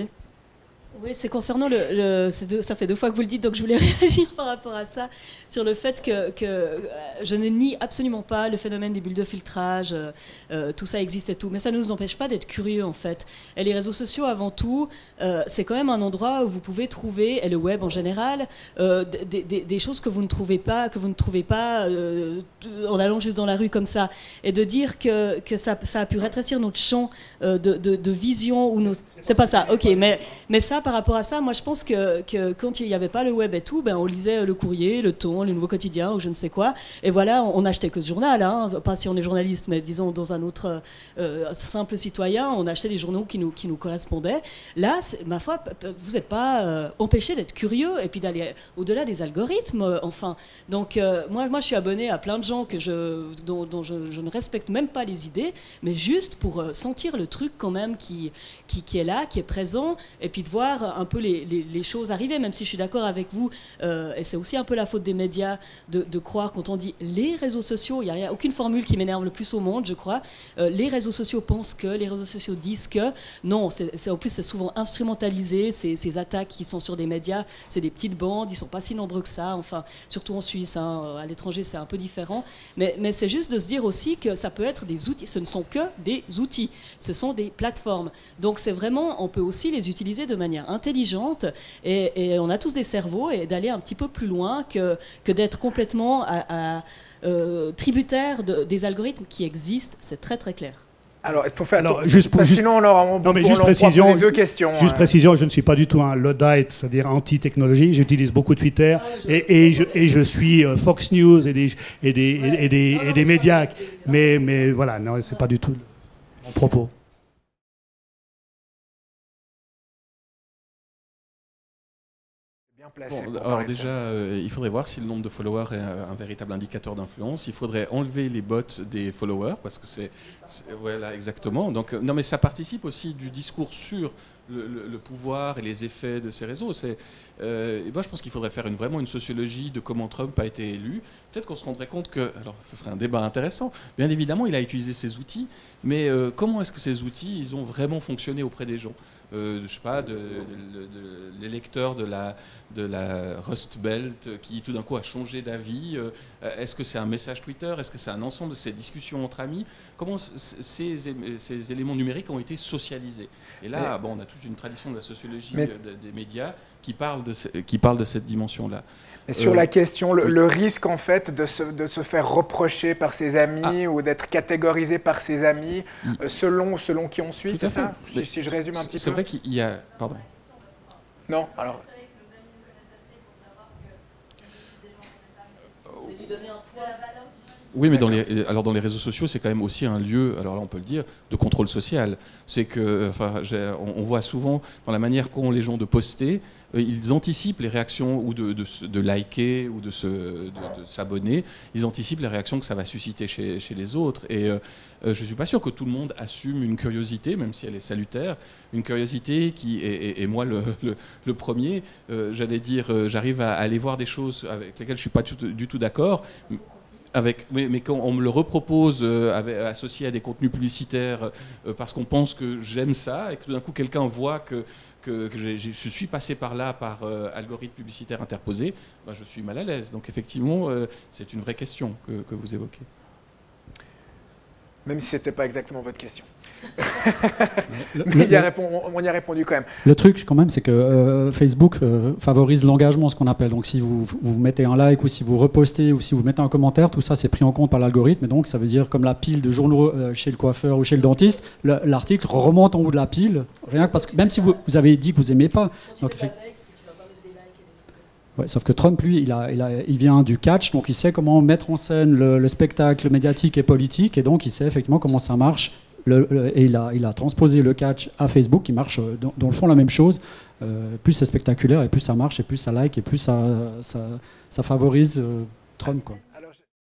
Oui, c'est concernant le... le deux, ça fait deux fois que vous le dites, donc je voulais réagir par rapport à ça, sur le fait que, que je ne nie absolument pas le phénomène des bulles de filtrage, euh, tout ça existe et tout, mais ça ne nous empêche pas d'être curieux en fait. Et les réseaux sociaux, avant tout, euh, c'est quand même un endroit où vous pouvez trouver, et le web en général, euh, des, des, des choses que vous ne trouvez pas, que vous ne trouvez pas euh, en allant juste dans la rue comme ça. Et de dire que, que ça, ça a pu rétrécir notre champ euh, de, de, de vision, ou notre... c'est pas ça, ok, mais, mais ça, par rapport à ça, moi je pense que, que quand il n'y avait pas le web et tout, ben, on lisait le Courrier, le Ton, le Nouveau Quotidien ou je ne sais quoi, et voilà, on n'achetait que ce journal, hein, pas si on est journaliste, mais disons dans un autre euh, simple citoyen, on achetait les journaux qui nous, qui nous correspondaient. Là, ma foi, vous n'êtes pas euh, empêché d'être curieux et puis d'aller au-delà des algorithmes, euh, enfin. Donc euh, moi, moi je suis abonné à plein de gens que je, dont, dont je, je ne respecte même pas les idées, mais juste pour euh, sentir le truc quand même qui, qui, qui est là, qui est présent, et puis de voir un peu les, les, les choses arriver, même si je suis d'accord avec vous, euh, et c'est aussi un peu la faute des médias de, de croire, quand on dit les réseaux sociaux, il n'y a aucune formule qui m'énerve le plus au monde, je crois, euh, les réseaux sociaux pensent que, les réseaux sociaux disent que, non, c'est, c'est, en plus c'est souvent instrumentalisé, ces, ces attaques qui sont sur des médias, c'est des petites bandes, ils ne sont pas si nombreux que ça, enfin, surtout en Suisse, hein, à l'étranger c'est un peu différent, mais, mais c'est juste de se dire aussi que ça peut être des outils, ce ne sont que des outils, ce sont des plateformes, donc c'est vraiment, on peut aussi les utiliser de manière manière intelligente, et, et on a tous des cerveaux, et d'aller un petit peu plus loin que, que d'être complètement à, à, euh, tributaire de, des algorithmes qui existent, c'est très très clair. Alors, il faut faire. Alors, juste pour, juste, sinon, on aura, on, non, mais on, juste on précision, deux questions. Juste euh. précision, je ne suis pas du tout un Luddite, c'est-à-dire anti-technologie. J'utilise beaucoup Twitter ah, je et, et, je, et je suis Fox News et des, et des, ouais. et des, et des médias. Mais, mais voilà, non, c'est pas du tout mon propos. Bon, alors déjà, euh, il faudrait voir si le nombre de followers est un, un véritable indicateur d'influence. Il faudrait enlever les bots des followers, parce que c'est... Voilà, exactement. Donc, non, mais ça participe aussi du discours sur le, le, le pouvoir et les effets de ces réseaux. Euh, et moi, je pense qu'il faudrait faire une, vraiment une sociologie de comment Trump a été élu. Peut-être qu'on se rendrait compte que... Alors, ce serait un débat intéressant. Bien évidemment, il a utilisé ces outils, mais euh, comment est-ce que ces outils, ils ont vraiment fonctionné auprès des gens ? Euh, je sais pas, de, de, de, de l'électeur de la, de la Rust Belt qui tout d'un coup a changé d'avis. Euh, est-ce que c'est un message Twitter? Est-ce que c'est un ensemble de ces discussions entre amis? Comment ces, ces éléments numériques ont été socialisés? Et là, bon, on a toute une tradition de la sociologie Mais... des médias qui parle de, ce, qui parle de cette dimension-là. Et sur euh, la question, le, oui. le risque en fait de se, de se faire reprocher par ses amis ah. ou d'être catégorisé par ses amis euh, selon, selon qui on suit, c'est ça? Si, si je résume un petit peu. C'est vrai qu'il y a... Pardon. Non, alors... Oui, mais dans les, alors dans les réseaux sociaux, c'est quand même aussi un lieu, alors là on peut le dire, de contrôle social. C'est que, enfin, on, on voit souvent dans la manière qu'ont les gens de poster, euh, ils anticipent les réactions ou de, de, de liker ou de, se, de, de s'abonner. Ils anticipent les réactions que ça va susciter chez, chez les autres. Et euh, je ne suis pas sûr que tout le monde assume une curiosité, même si elle est salutaire, une curiosité qui, et, et, et moi le, le, le premier, euh, j'allais dire, euh, j'arrive à, à aller voir des choses avec lesquelles je ne suis pas du tout, du tout d'accord. Avec, mais, mais quand on me le repropose euh, avec, associé à des contenus publicitaires euh, parce qu'on pense que j'aime ça et que tout d'un coup quelqu'un voit que, que, que j'ai, je suis passé par là par euh, algorithme publicitaire interposé, ben je suis mal à l'aise. Donc effectivement, euh, c'est une vraie question que, que vous évoquez. Même si ce n'était pas exactement votre question. Le, Mais le, il y a répond, on y a répondu quand même. Le truc, quand même, c'est que euh, Facebook euh, favorise l'engagement, ce qu'on appelle. Donc, si vous, vous mettez un like ou si vous repostez ou si vous mettez un commentaire, tout ça, c'est pris en compte par l'algorithme. Et donc, ça veut dire, comme la pile de journaux euh, chez le coiffeur ou chez le dentiste, le, l'article remonte en haut de la pile, rien que parce que même si vous, vous avez dit que vous n'aimez pas. Donc, ouais, sauf que Trump, lui, il, a, il, a, il vient du catch, donc il sait comment mettre en scène le, le spectacle médiatique et politique, et donc il sait effectivement comment ça marche. Le, le, et il a, il a transposé le catch à Facebook, qui marche dans, dans le fond la même chose. Euh, plus c'est spectaculaire, et plus ça marche, et plus ça like, et plus ça, ça, ça favorise euh, Trump, quoi. Alors,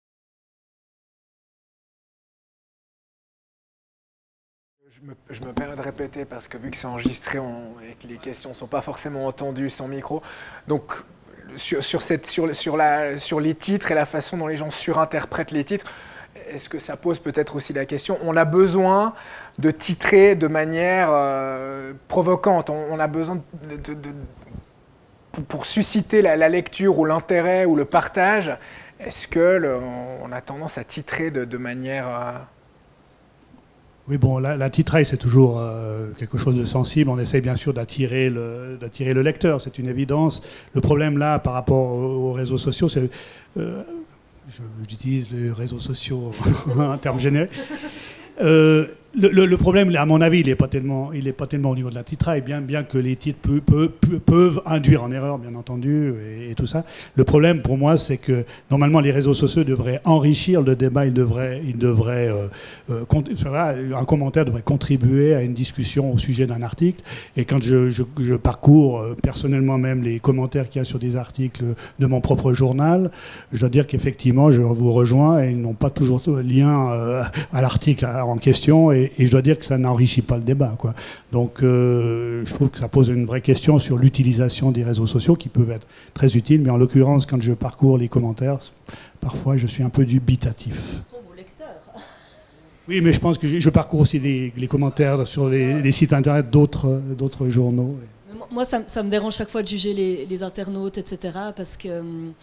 je... Je me, je me permets de répéter parce que vu que c'est enregistré on, et que les questions ne sont pas forcément entendues sans micro, donc sur, sur, cette, sur, sur, la, sur les titres et la façon dont les gens surinterprètent les titres, est-ce que ça pose peut-être aussi la question, on a besoin de titrer de manière euh, provocante, on, on a besoin de, de, de, pour, pour susciter la, la lecture ou l'intérêt ou le partage, est-ce qu'on a tendance à titrer de, de manière... Euh, Oui, bon, la, la titraille, c'est toujours euh, quelque chose de sensible. On essaie bien sûr d'attirer le, d'attirer le lecteur, c'est une évidence. Le problème là, par rapport aux, aux réseaux sociaux, c'est... Euh, je, j'utilise les réseaux sociaux en termes généraux. Euh, le, le, le problème, à mon avis, il n'est pas tellement, il est pas tellement au niveau de la titraille, bien, bien que les titres peu, peu, peu, peuvent induire en erreur, bien entendu, et, et tout ça. Le problème, pour moi, c'est que normalement, les réseaux sociaux devraient enrichir le débat. Ils devraient, ils devraient, euh, euh, un commentaire devrait contribuer à une discussion au sujet d'un article. Et quand je, je, je parcours euh, personnellement même les commentaires qu'il y a sur des articles de mon propre journal, je dois dire qu'effectivement, je vous rejoins, et ils n'ont pas toujours lien euh, à l'article en question. Et, Et je dois dire que ça n'enrichit pas le débat, quoi. Donc euh, je trouve que ça pose une vraie question sur l'utilisation des réseaux sociaux qui peuvent être très utiles, mais en l'occurrence, quand je parcours les commentaires, parfois je suis un peu dubitatif. Ce sont vos lecteurs. Oui, mais je pense que je parcours aussi les, les commentaires sur les, les sites internet d'autres, d'autres journaux. Moi, ça, ça me dérange chaque fois de juger les, les internautes, et cetera, parce que...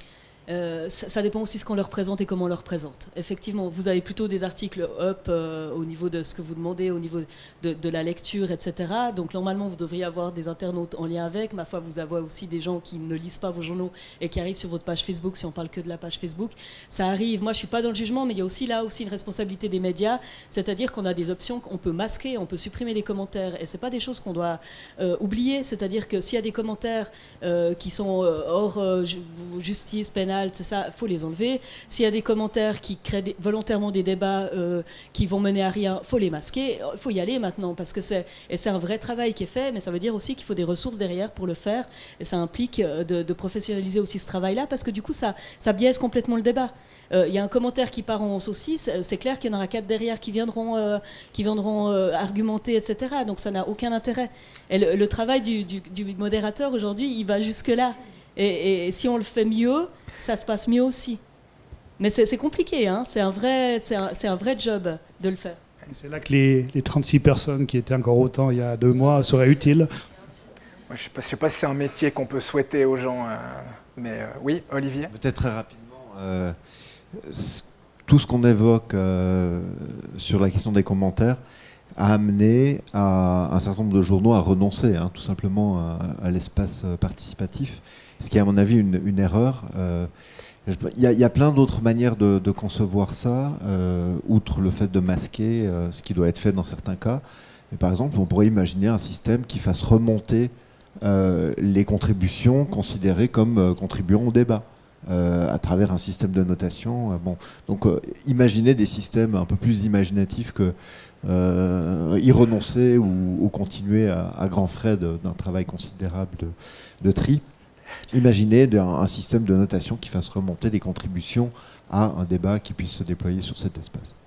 Euh, ça, ça dépend aussi de ce qu'on leur présente et comment on leur présente. Effectivement, vous avez plutôt des articles up euh, au niveau de ce que vous demandez, au niveau de, de la lecture, et cetera. Donc normalement, vous devriez avoir des internautes en lien avec. Ma foi, vous avez aussi des gens qui ne lisent pas vos journaux et qui arrivent sur votre page Facebook, si on parle que de la page Facebook. Ça arrive. Moi, je suis pas dans le jugement, mais il y a aussi là aussi une responsabilité des médias, c'est-à-dire qu'on a des options, on peut masquer, on peut supprimer des commentaires, et c'est pas des choses qu'on doit euh, oublier. C'est-à-dire que s'il y a des commentaires euh, qui sont euh, hors euh, justice pénale, c'est ça, faut les enlever. S'il y a des commentaires qui créent des, volontairement des débats euh, qui vont mener à rien, faut les masquer. Il faut y aller maintenant parce que c'est et c'est un vrai travail qui est fait, mais ça veut dire aussi qu'il faut des ressources derrière pour le faire. Et ça implique de, de professionnaliser aussi ce travail-là parce que du coup, ça, ça biaise complètement le débat. Il euh, y a un commentaire qui part en saucisse, c'est clair qu'il y en aura quatre derrière qui viendront, euh, qui viendront euh, argumenter, et cetera. Donc ça n'a aucun intérêt. Et le, le travail du, du, du modérateur aujourd'hui, il va jusque là. Et, et si on le fait mieux, ça se passe mieux aussi. Mais c'est compliqué, hein. C'est un, vrai, un, un vrai job de le faire. C'est là que les, les trente-six personnes qui étaient encore autant il y a deux mois seraient utiles. Moi, je ne sais, sais pas si c'est un métier qu'on peut souhaiter aux gens, euh, mais euh, oui, Olivier. Peut-être très rapidement, euh, tout ce qu'on évoque euh, sur la question des commentaires a amené à un certain nombre de journaux à renoncer, hein, tout simplement à, à l'espace participatif. Ce qui est à mon avis une, une erreur. Euh, il y, y a plein d'autres manières de, de concevoir ça, euh, outre le fait de masquer euh, ce qui doit être fait dans certains cas. Et par exemple, on pourrait imaginer un système qui fasse remonter euh, les contributions considérées comme euh, contribuant au débat, euh, à travers un système de notation. Euh, bon. Donc euh, imaginer des systèmes un peu plus imaginatifs que euh, y renoncer ou, ou continuer à, à grands frais d'un travail considérable de, de tri. Imaginez un, un système de notation qui fasse remonter des contributions à un débat qui puisse se déployer sur cet espace.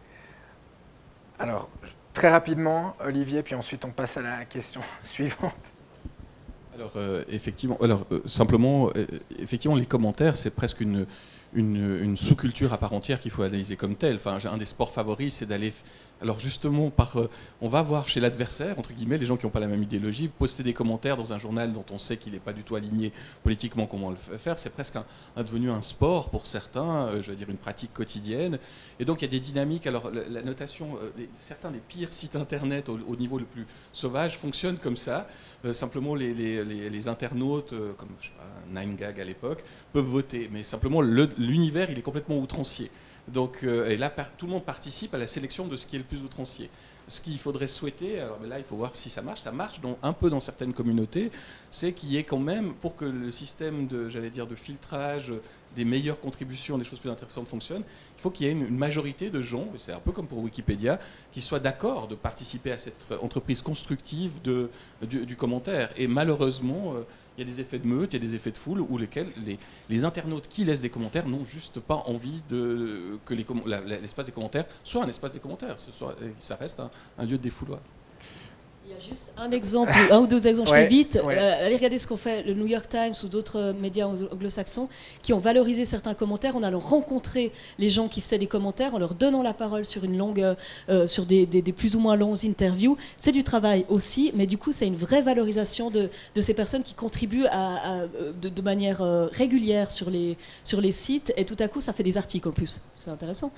Alors, très rapidement, Olivier, puis ensuite on passe à la question suivante. Alors, euh, effectivement, alors, euh, simplement, euh, effectivement, les commentaires, c'est presque une, une, une sous-culture à part entière qu'il faut analyser comme telle. Enfin, un des sports favoris, c'est d'aller... Alors justement, par, euh, on va voir chez l'adversaire, entre guillemets, les gens qui n'ont pas la même idéologie, poster des commentaires dans un journal dont on sait qu'il n'est pas du tout aligné politiquement, comment le faire, c'est presque un, un devenu un sport pour certains, euh, je veux dire une pratique quotidienne. Et donc il y a des dynamiques. Alors la, la notation, euh, les, certains des pires sites internet au, au niveau le plus sauvage fonctionnent comme ça. Euh, simplement les, les, les, les internautes, euh, comme je sais pas, nine gag à l'époque, peuvent voter. Mais simplement l'univers, il est complètement outrancier. Donc, euh, et là, par, tout le monde participe à la sélection de ce qui est le plus outrancier. Ce qu'il faudrait souhaiter, alors là, il faut voir si ça marche, ça marche dans, un peu dans certaines communautés, c'est qu'il y ait quand même, pour que le système de, j'allais dire, de filtrage, des meilleures contributions, des choses plus intéressantes fonctionnent, il faut qu'il y ait une, une majorité de gens, c'est un peu comme pour Wikipédia, qui soient d'accord de participer à cette entreprise constructive de, du, du commentaire. Et malheureusement, euh, il y a des effets de meute, il y a des effets de foule où lesquels les, les internautes qui laissent des commentaires n'ont juste pas envie de, que l'espace des commentaires soit un espace des commentaires. Ce soit, ça reste un, un lieu de défouloir. Il y a juste un exemple, un ou deux exemples, ouais, je fais vite. Ouais. Euh, allez regarder ce qu'ont fait le New York Times ou d'autres médias anglo-saxons qui ont valorisé certains commentaires en allant rencontrer les gens qui faisaient des commentaires, en leur donnant la parole sur une longue, euh, sur des, des, des plus ou moins longues interviews. C'est du travail aussi, mais du coup, c'est une vraie valorisation de, de ces personnes qui contribuent à, à, de, de manière euh, régulière sur les, sur les sites. Et tout à coup, ça fait des articles en plus. C'est intéressant.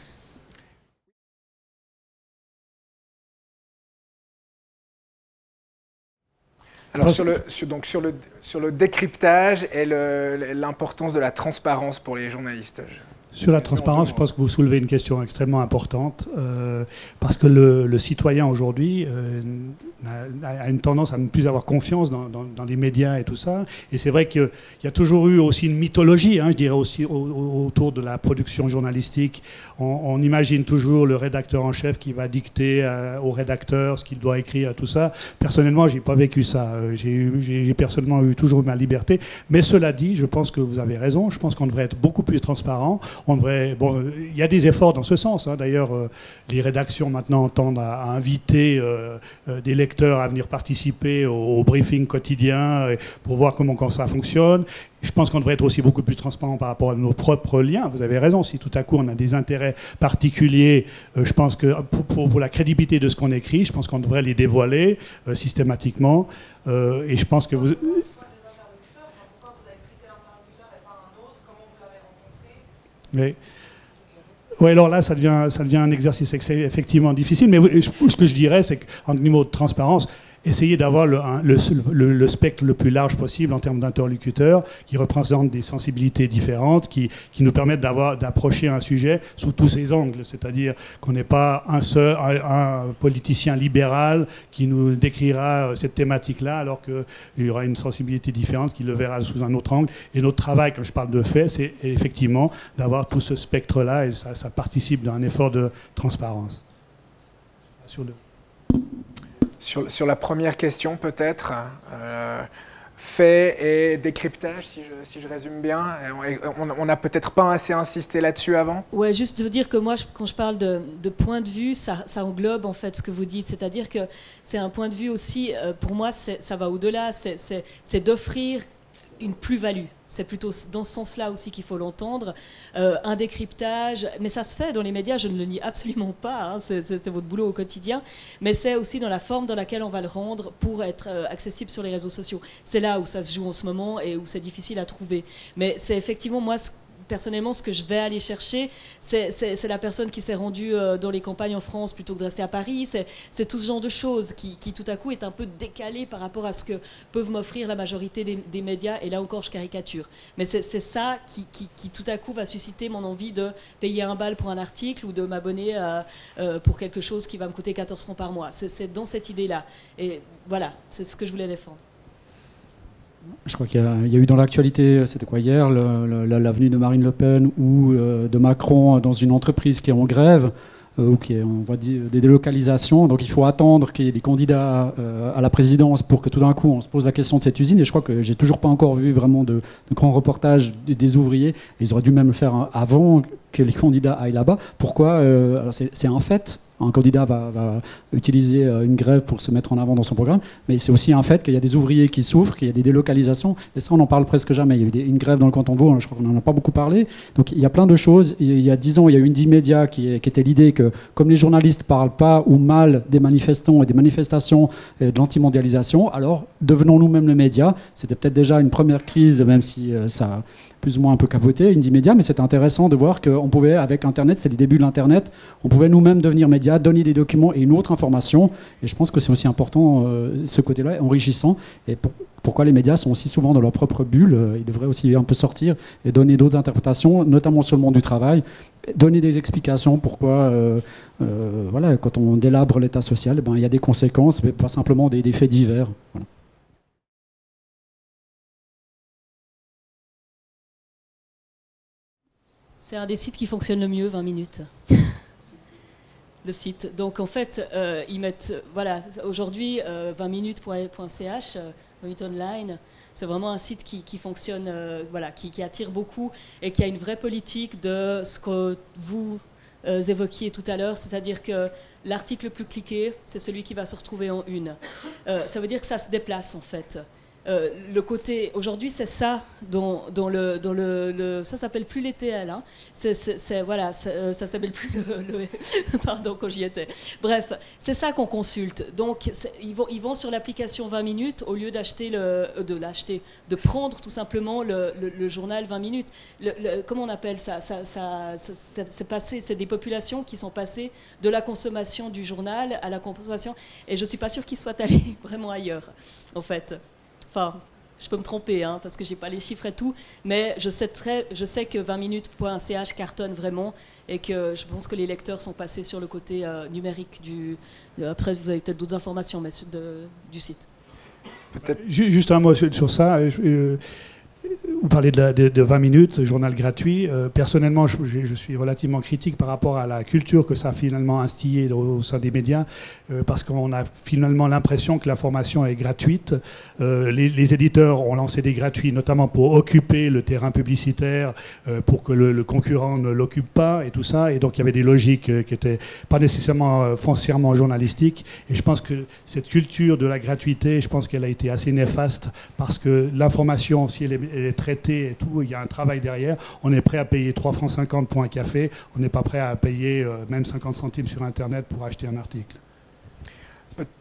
Alors sur le, sur, donc sur, le, sur le décryptage et l'importance de la transparence pour les journalistes. Je... Sur la transparence, je pense que vous soulevez une question extrêmement importante, euh, parce que le, le citoyen aujourd'hui euh, a, a une tendance à ne plus avoir confiance dans, dans, dans les médias et tout ça. Et c'est vrai qu'il y a toujours eu aussi une mythologie, hein, je dirais aussi au, au, autour de la production journalistique. On, on imagine toujours le rédacteur en chef qui va dicter euh, au rédacteur ce qu'il doit écrire, tout ça. Personnellement, j'ai pas vécu ça. J'ai personnellement eu toujours ma liberté. Mais cela dit, je pense que vous avez raison. Je pense qu'on devrait être beaucoup plus transparent. On devrait, bon, il y a des efforts dans ce sens. Hein. D'ailleurs, euh, les rédactions maintenant tendent à, à inviter euh, euh, des lecteurs à venir participer au, au briefing quotidien euh, pour voir comment, comment ça fonctionne. Je pense qu'on devrait être aussi beaucoup plus transparent par rapport à nos propres liens. Vous avez raison, si tout à coup on a des intérêts particuliers, euh, je pense que pour, pour, pour la crédibilité de ce qu'on écrit, je pense qu'on devrait les dévoiler euh, systématiquement. Euh, et je pense que vous... Oui. Oui, alors là, ça devient, ça devient un exercice effectivement difficile. Mais ce que je dirais, c'est qu'en niveau de transparence, essayer d'avoir le, le, le, le spectre le plus large possible en termes d'interlocuteurs qui représentent des sensibilités différentes, qui, qui nous permettent d'avoir, d'approcher un sujet sous tous ses angles. C'est-à-dire qu'on n'est pas un seul, un, un politicien libéral qui nous décrira cette thématique-là, alors qu'il y aura une sensibilité différente qui le verra sous un autre angle. Et notre travail, quand je parle de fait, c'est effectivement d'avoir tout ce spectre-là, et ça, ça participe d'un effort de transparence. Sur le... Sur, sur la première question, peut-être, euh, fait et décryptage, si je, si je résume bien. On n'a peut-être pas assez insisté là-dessus avant. Ouais, juste de dire que moi, quand je parle de, de point de vue, ça, ça englobe en fait ce que vous dites. C'est-à-dire que c'est un point de vue aussi, euh, pour moi, ça va au-delà. C'est d'offrir une plus-value. C'est plutôt dans ce sens-là aussi qu'il faut l'entendre. Euh, un décryptage, mais ça se fait dans les médias, je ne le nie absolument pas, hein, c'est votre boulot au quotidien, mais c'est aussi dans la forme dans laquelle on va le rendre pour être euh, accessible sur les réseaux sociaux. C'est là où ça se joue en ce moment et où c'est difficile à trouver. Mais c'est effectivement, moi, ce personnellement, ce que je vais aller chercher, c'est la personne qui s'est rendue euh, dans les campagnes en France plutôt que de rester à Paris. C'est tout ce genre de choses qui, qui, tout à coup, est un peu décalé par rapport à ce que peuvent m'offrir la majorité des, des médias. Et là encore, je caricature. Mais c'est ça qui, qui, qui, tout à coup, va susciter mon envie de payer un bal pour un article ou de m'abonner euh, pour quelque chose qui va me coûter quatorze francs par mois. C'est dans cette idée-là. Et voilà, c'est ce que je voulais défendre. Je crois qu'il y, y a eu dans l'actualité, c'était quoi hier, l'avenue de Marine Le Pen ou euh, de Macron dans une entreprise qui est en grève euh, ou qui est en voie de des délocalisations. Donc il faut attendre qu'il y ait des candidats euh, à la présidence pour que tout d'un coup on se pose la question de cette usine. Et je crois que j'ai toujours pas encore vu vraiment de, de grands reportages des, des ouvriers. Ils auraient dû même le faire avant que les candidats aillent là-bas. Pourquoi euh, c'est un fait. Un candidat va, va utiliser une grève pour se mettre en avant dans son programme, mais c'est aussi un fait qu'il y a des ouvriers qui souffrent, qu'il y a des délocalisations, et ça on n'en parle presque jamais. Il y a eu des, une grève dans le canton de Vaud, je crois qu'on n'en a pas beaucoup parlé, donc il y a plein de choses. Il y a dix ans, il y a eu une D-Média qui, qui était l'idée que comme les journalistes ne parlent pas ou mal des manifestants et des manifestations de l'antimondialisation, alors devenons nous-mêmes le média. C'était peut-être déjà une première crise, même si euh, ça... plus ou moins un peu capoté, Indymedia, mais c'était intéressant de voir qu'on pouvait, avec Internet, c'était les débuts de l'Internet, on pouvait nous-mêmes devenir média, donner des documents et une autre information. Et je pense que c'est aussi important, euh, ce côté-là, enrichissant. Et pour, pourquoi les médias sont aussi souvent dans leur propre bulle, euh, ils devraient aussi un peu sortir et donner d'autres interprétations, notamment sur le monde du travail, donner des explications pourquoi, euh, euh, voilà, quand on délabre l'état social, eh ben, il y a des conséquences, mais pas simplement des, des faits divers. Voilà. C'est un des sites qui fonctionne le mieux, vingt minutes. Le site. Donc en fait, euh, ils mettent, voilà, aujourd'hui, euh, vingt minutes point c h, euh, vingt minutes online, c'est vraiment un site qui, qui fonctionne, euh, voilà, qui, qui attire beaucoup et qui a une vraie politique de ce que vous euh, évoquiez tout à l'heure, c'est-à-dire que l'article le plus cliqué, c'est celui qui va se retrouver en une. Euh, ça veut dire que ça se déplace en fait. Euh, le côté aujourd'hui c'est ça dont, dont le, dont le, le ça s'appelle plus les T L, hein. C'est voilà, ça, ça s'appelle plus le, le pardon quand j'y étais. Bref, c'est ça qu'on consulte. Donc ils vont ils vont sur l'application vingt minutes au lieu d'acheter le de l'acheter, de prendre tout simplement le, le, le journal vingt minutes. Le, le, comment on appelle ça, ça, ça, ça, ça c'est passé, c'est des populations qui sont passées de la consommation du journal à la consommation, et je suis pas sûre qu'ils soient allés vraiment ailleurs en fait. Enfin, je peux me tromper, hein, parce que j'ai pas les chiffres et tout, mais je sais, très, je sais que vingt minutes point c h cartonne vraiment, et que je pense que les lecteurs sont passés sur le côté euh, numérique du... Après, vous avez peut-être d'autres informations, mais de, du site. Juste un mot sur, sur ça. Je, vous parlez de, la, de, de vingt minutes, journal gratuit. Euh, personnellement, je, je suis relativement critique par rapport à la culture que ça a finalement instillée au, au sein des médias, euh, parce qu'on a finalement l'impression que l'information est gratuite. Euh, les, les éditeurs ont lancé des gratuits, notamment pour occuper le terrain publicitaire, euh, pour que le, le concurrent ne l'occupe pas, et tout ça. Et donc, il y avait des logiques euh, qui n'étaient pas nécessairement euh, foncièrement journalistiques. Et je pense que cette culture de la gratuité, je pense qu'elle a été assez néfaste, parce que l'information, si elle est, elle est traitée et tout, il y a un travail derrière. On est prêt à payer trois francs cinquante pour un café, on n'est pas prêt à payer euh, même cinquante centimes sur Internet pour acheter un article.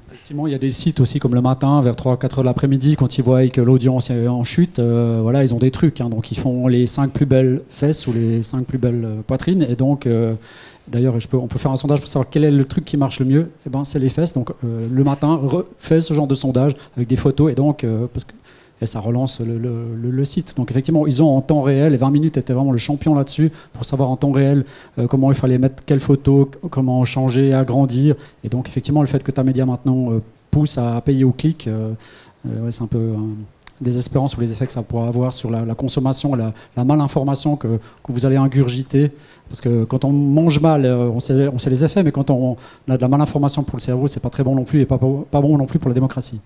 Effectivement, il y a des sites aussi comme le matin, vers trois à quatre heures de l'après-midi, quand ils voient que l'audience est en chute, euh, voilà, ils ont des trucs. Hein, donc ils font les cinq plus belles fesses ou les cinq plus belles euh, poitrines. Et donc, euh, d'ailleurs, je peux, on peut faire un sondage pour savoir quel est le truc qui marche le mieux. Et ben, c'est les fesses. Donc euh, le matin, refait ce genre de sondage avec des photos. Et donc, euh, parce que et ça relance le, le, le, le site. Donc effectivement, ils ont en temps réel, et vingt minutes était vraiment le champion là-dessus, pour savoir en temps réel euh, comment il fallait mettre quelle photo, comment changer, agrandir. Et donc effectivement, le fait que ta média maintenant euh, pousse à payer au clic, euh, euh, ouais, c'est un peu euh, désespérant sur les effets que ça pourra avoir sur la, la consommation, la, la malinformation que, que vous allez ingurgiter. Parce que quand on mange mal, euh, on, sait, on sait les effets, mais quand on, on a de la malinformation pour le cerveau, c'est pas très bon non plus, et pas, pas bon non plus pour la démocratie.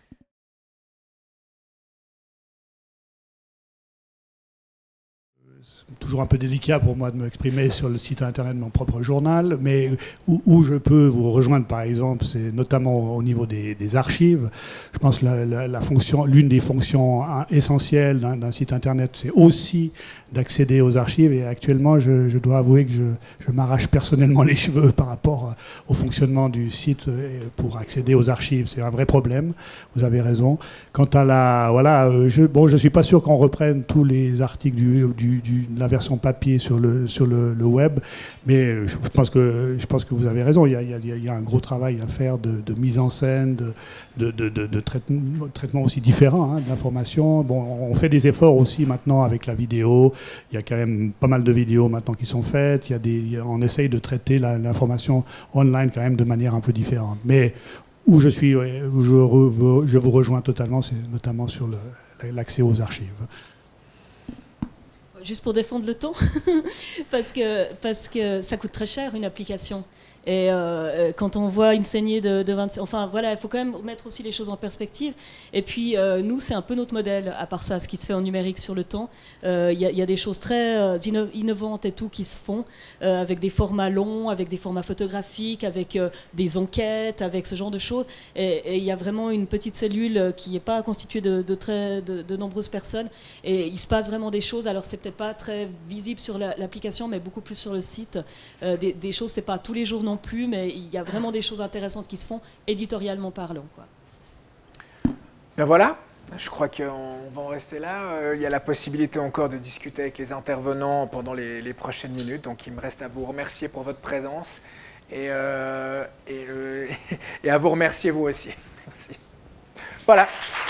C'est toujours un peu délicat pour moi de m'exprimer sur le site internet de mon propre journal, mais où, où je peux vous rejoindre, par exemple, c'est notamment au niveau des, des archives. Je pense que la, la, la fonction, l'une des fonctions essentielles d'un, d'un site internet, c'est aussi d'accéder aux archives. Et actuellement, je, je dois avouer que je, je m'arrache personnellement les cheveux par rapport au fonctionnement du site pour accéder aux archives. C'est un vrai problème. Vous avez raison. Quant à la, voilà, je, bon, je suis pas sûr qu'on reprenne tous les articles du, du, du de la version papier sur le sur le, le web, mais je pense que je pense que vous avez raison. Il y a, il y a, il y a un gros travail à faire de, de mise en scène, de de, de, de, de traitement, traitement aussi différent hein, de l'information. Bon, on fait des efforts aussi maintenant avec la vidéo. Il y a quand même pas mal de vidéos maintenant qui sont faites. Il y a des, on essaye de traiter la, l'information online quand même de manière un peu différente. Mais où je suis, où je, re, je vous rejoins totalement, c'est notamment sur le, l'accès aux archives. Juste pour défendre le temps, parce que, parce que ça coûte très cher une application. Et euh, quand on voit une saignée de, de vingt... Enfin voilà, il faut quand même mettre aussi les choses en perspective. Et puis euh, nous, c'est un peu notre modèle, à part ça, ce qui se fait en numérique sur le temps. Il euh, y, y a des choses très euh, inno- innovantes et tout qui se font, euh, avec des formats longs, avec des formats photographiques, avec euh, des enquêtes, avec ce genre de choses. Et il y a vraiment une petite cellule qui n'est pas constituée de, de, très, de, de nombreuses personnes. Et il se passe vraiment des choses. Alors c'est peut-être pas très visible sur la, l'application, mais beaucoup plus sur le site. Euh, des, des choses, c'est pas tous les jours non plus, mais il y a vraiment des choses intéressantes qui se font, éditorialement parlant, quoi. Ben voilà, je crois qu'on va en rester là. Euh, il y a la possibilité encore de discuter avec les intervenants pendant les, les prochaines minutes, donc il me reste à vous remercier pour votre présence et, euh, et, euh, et à vous remercier vous aussi. Merci. Voilà.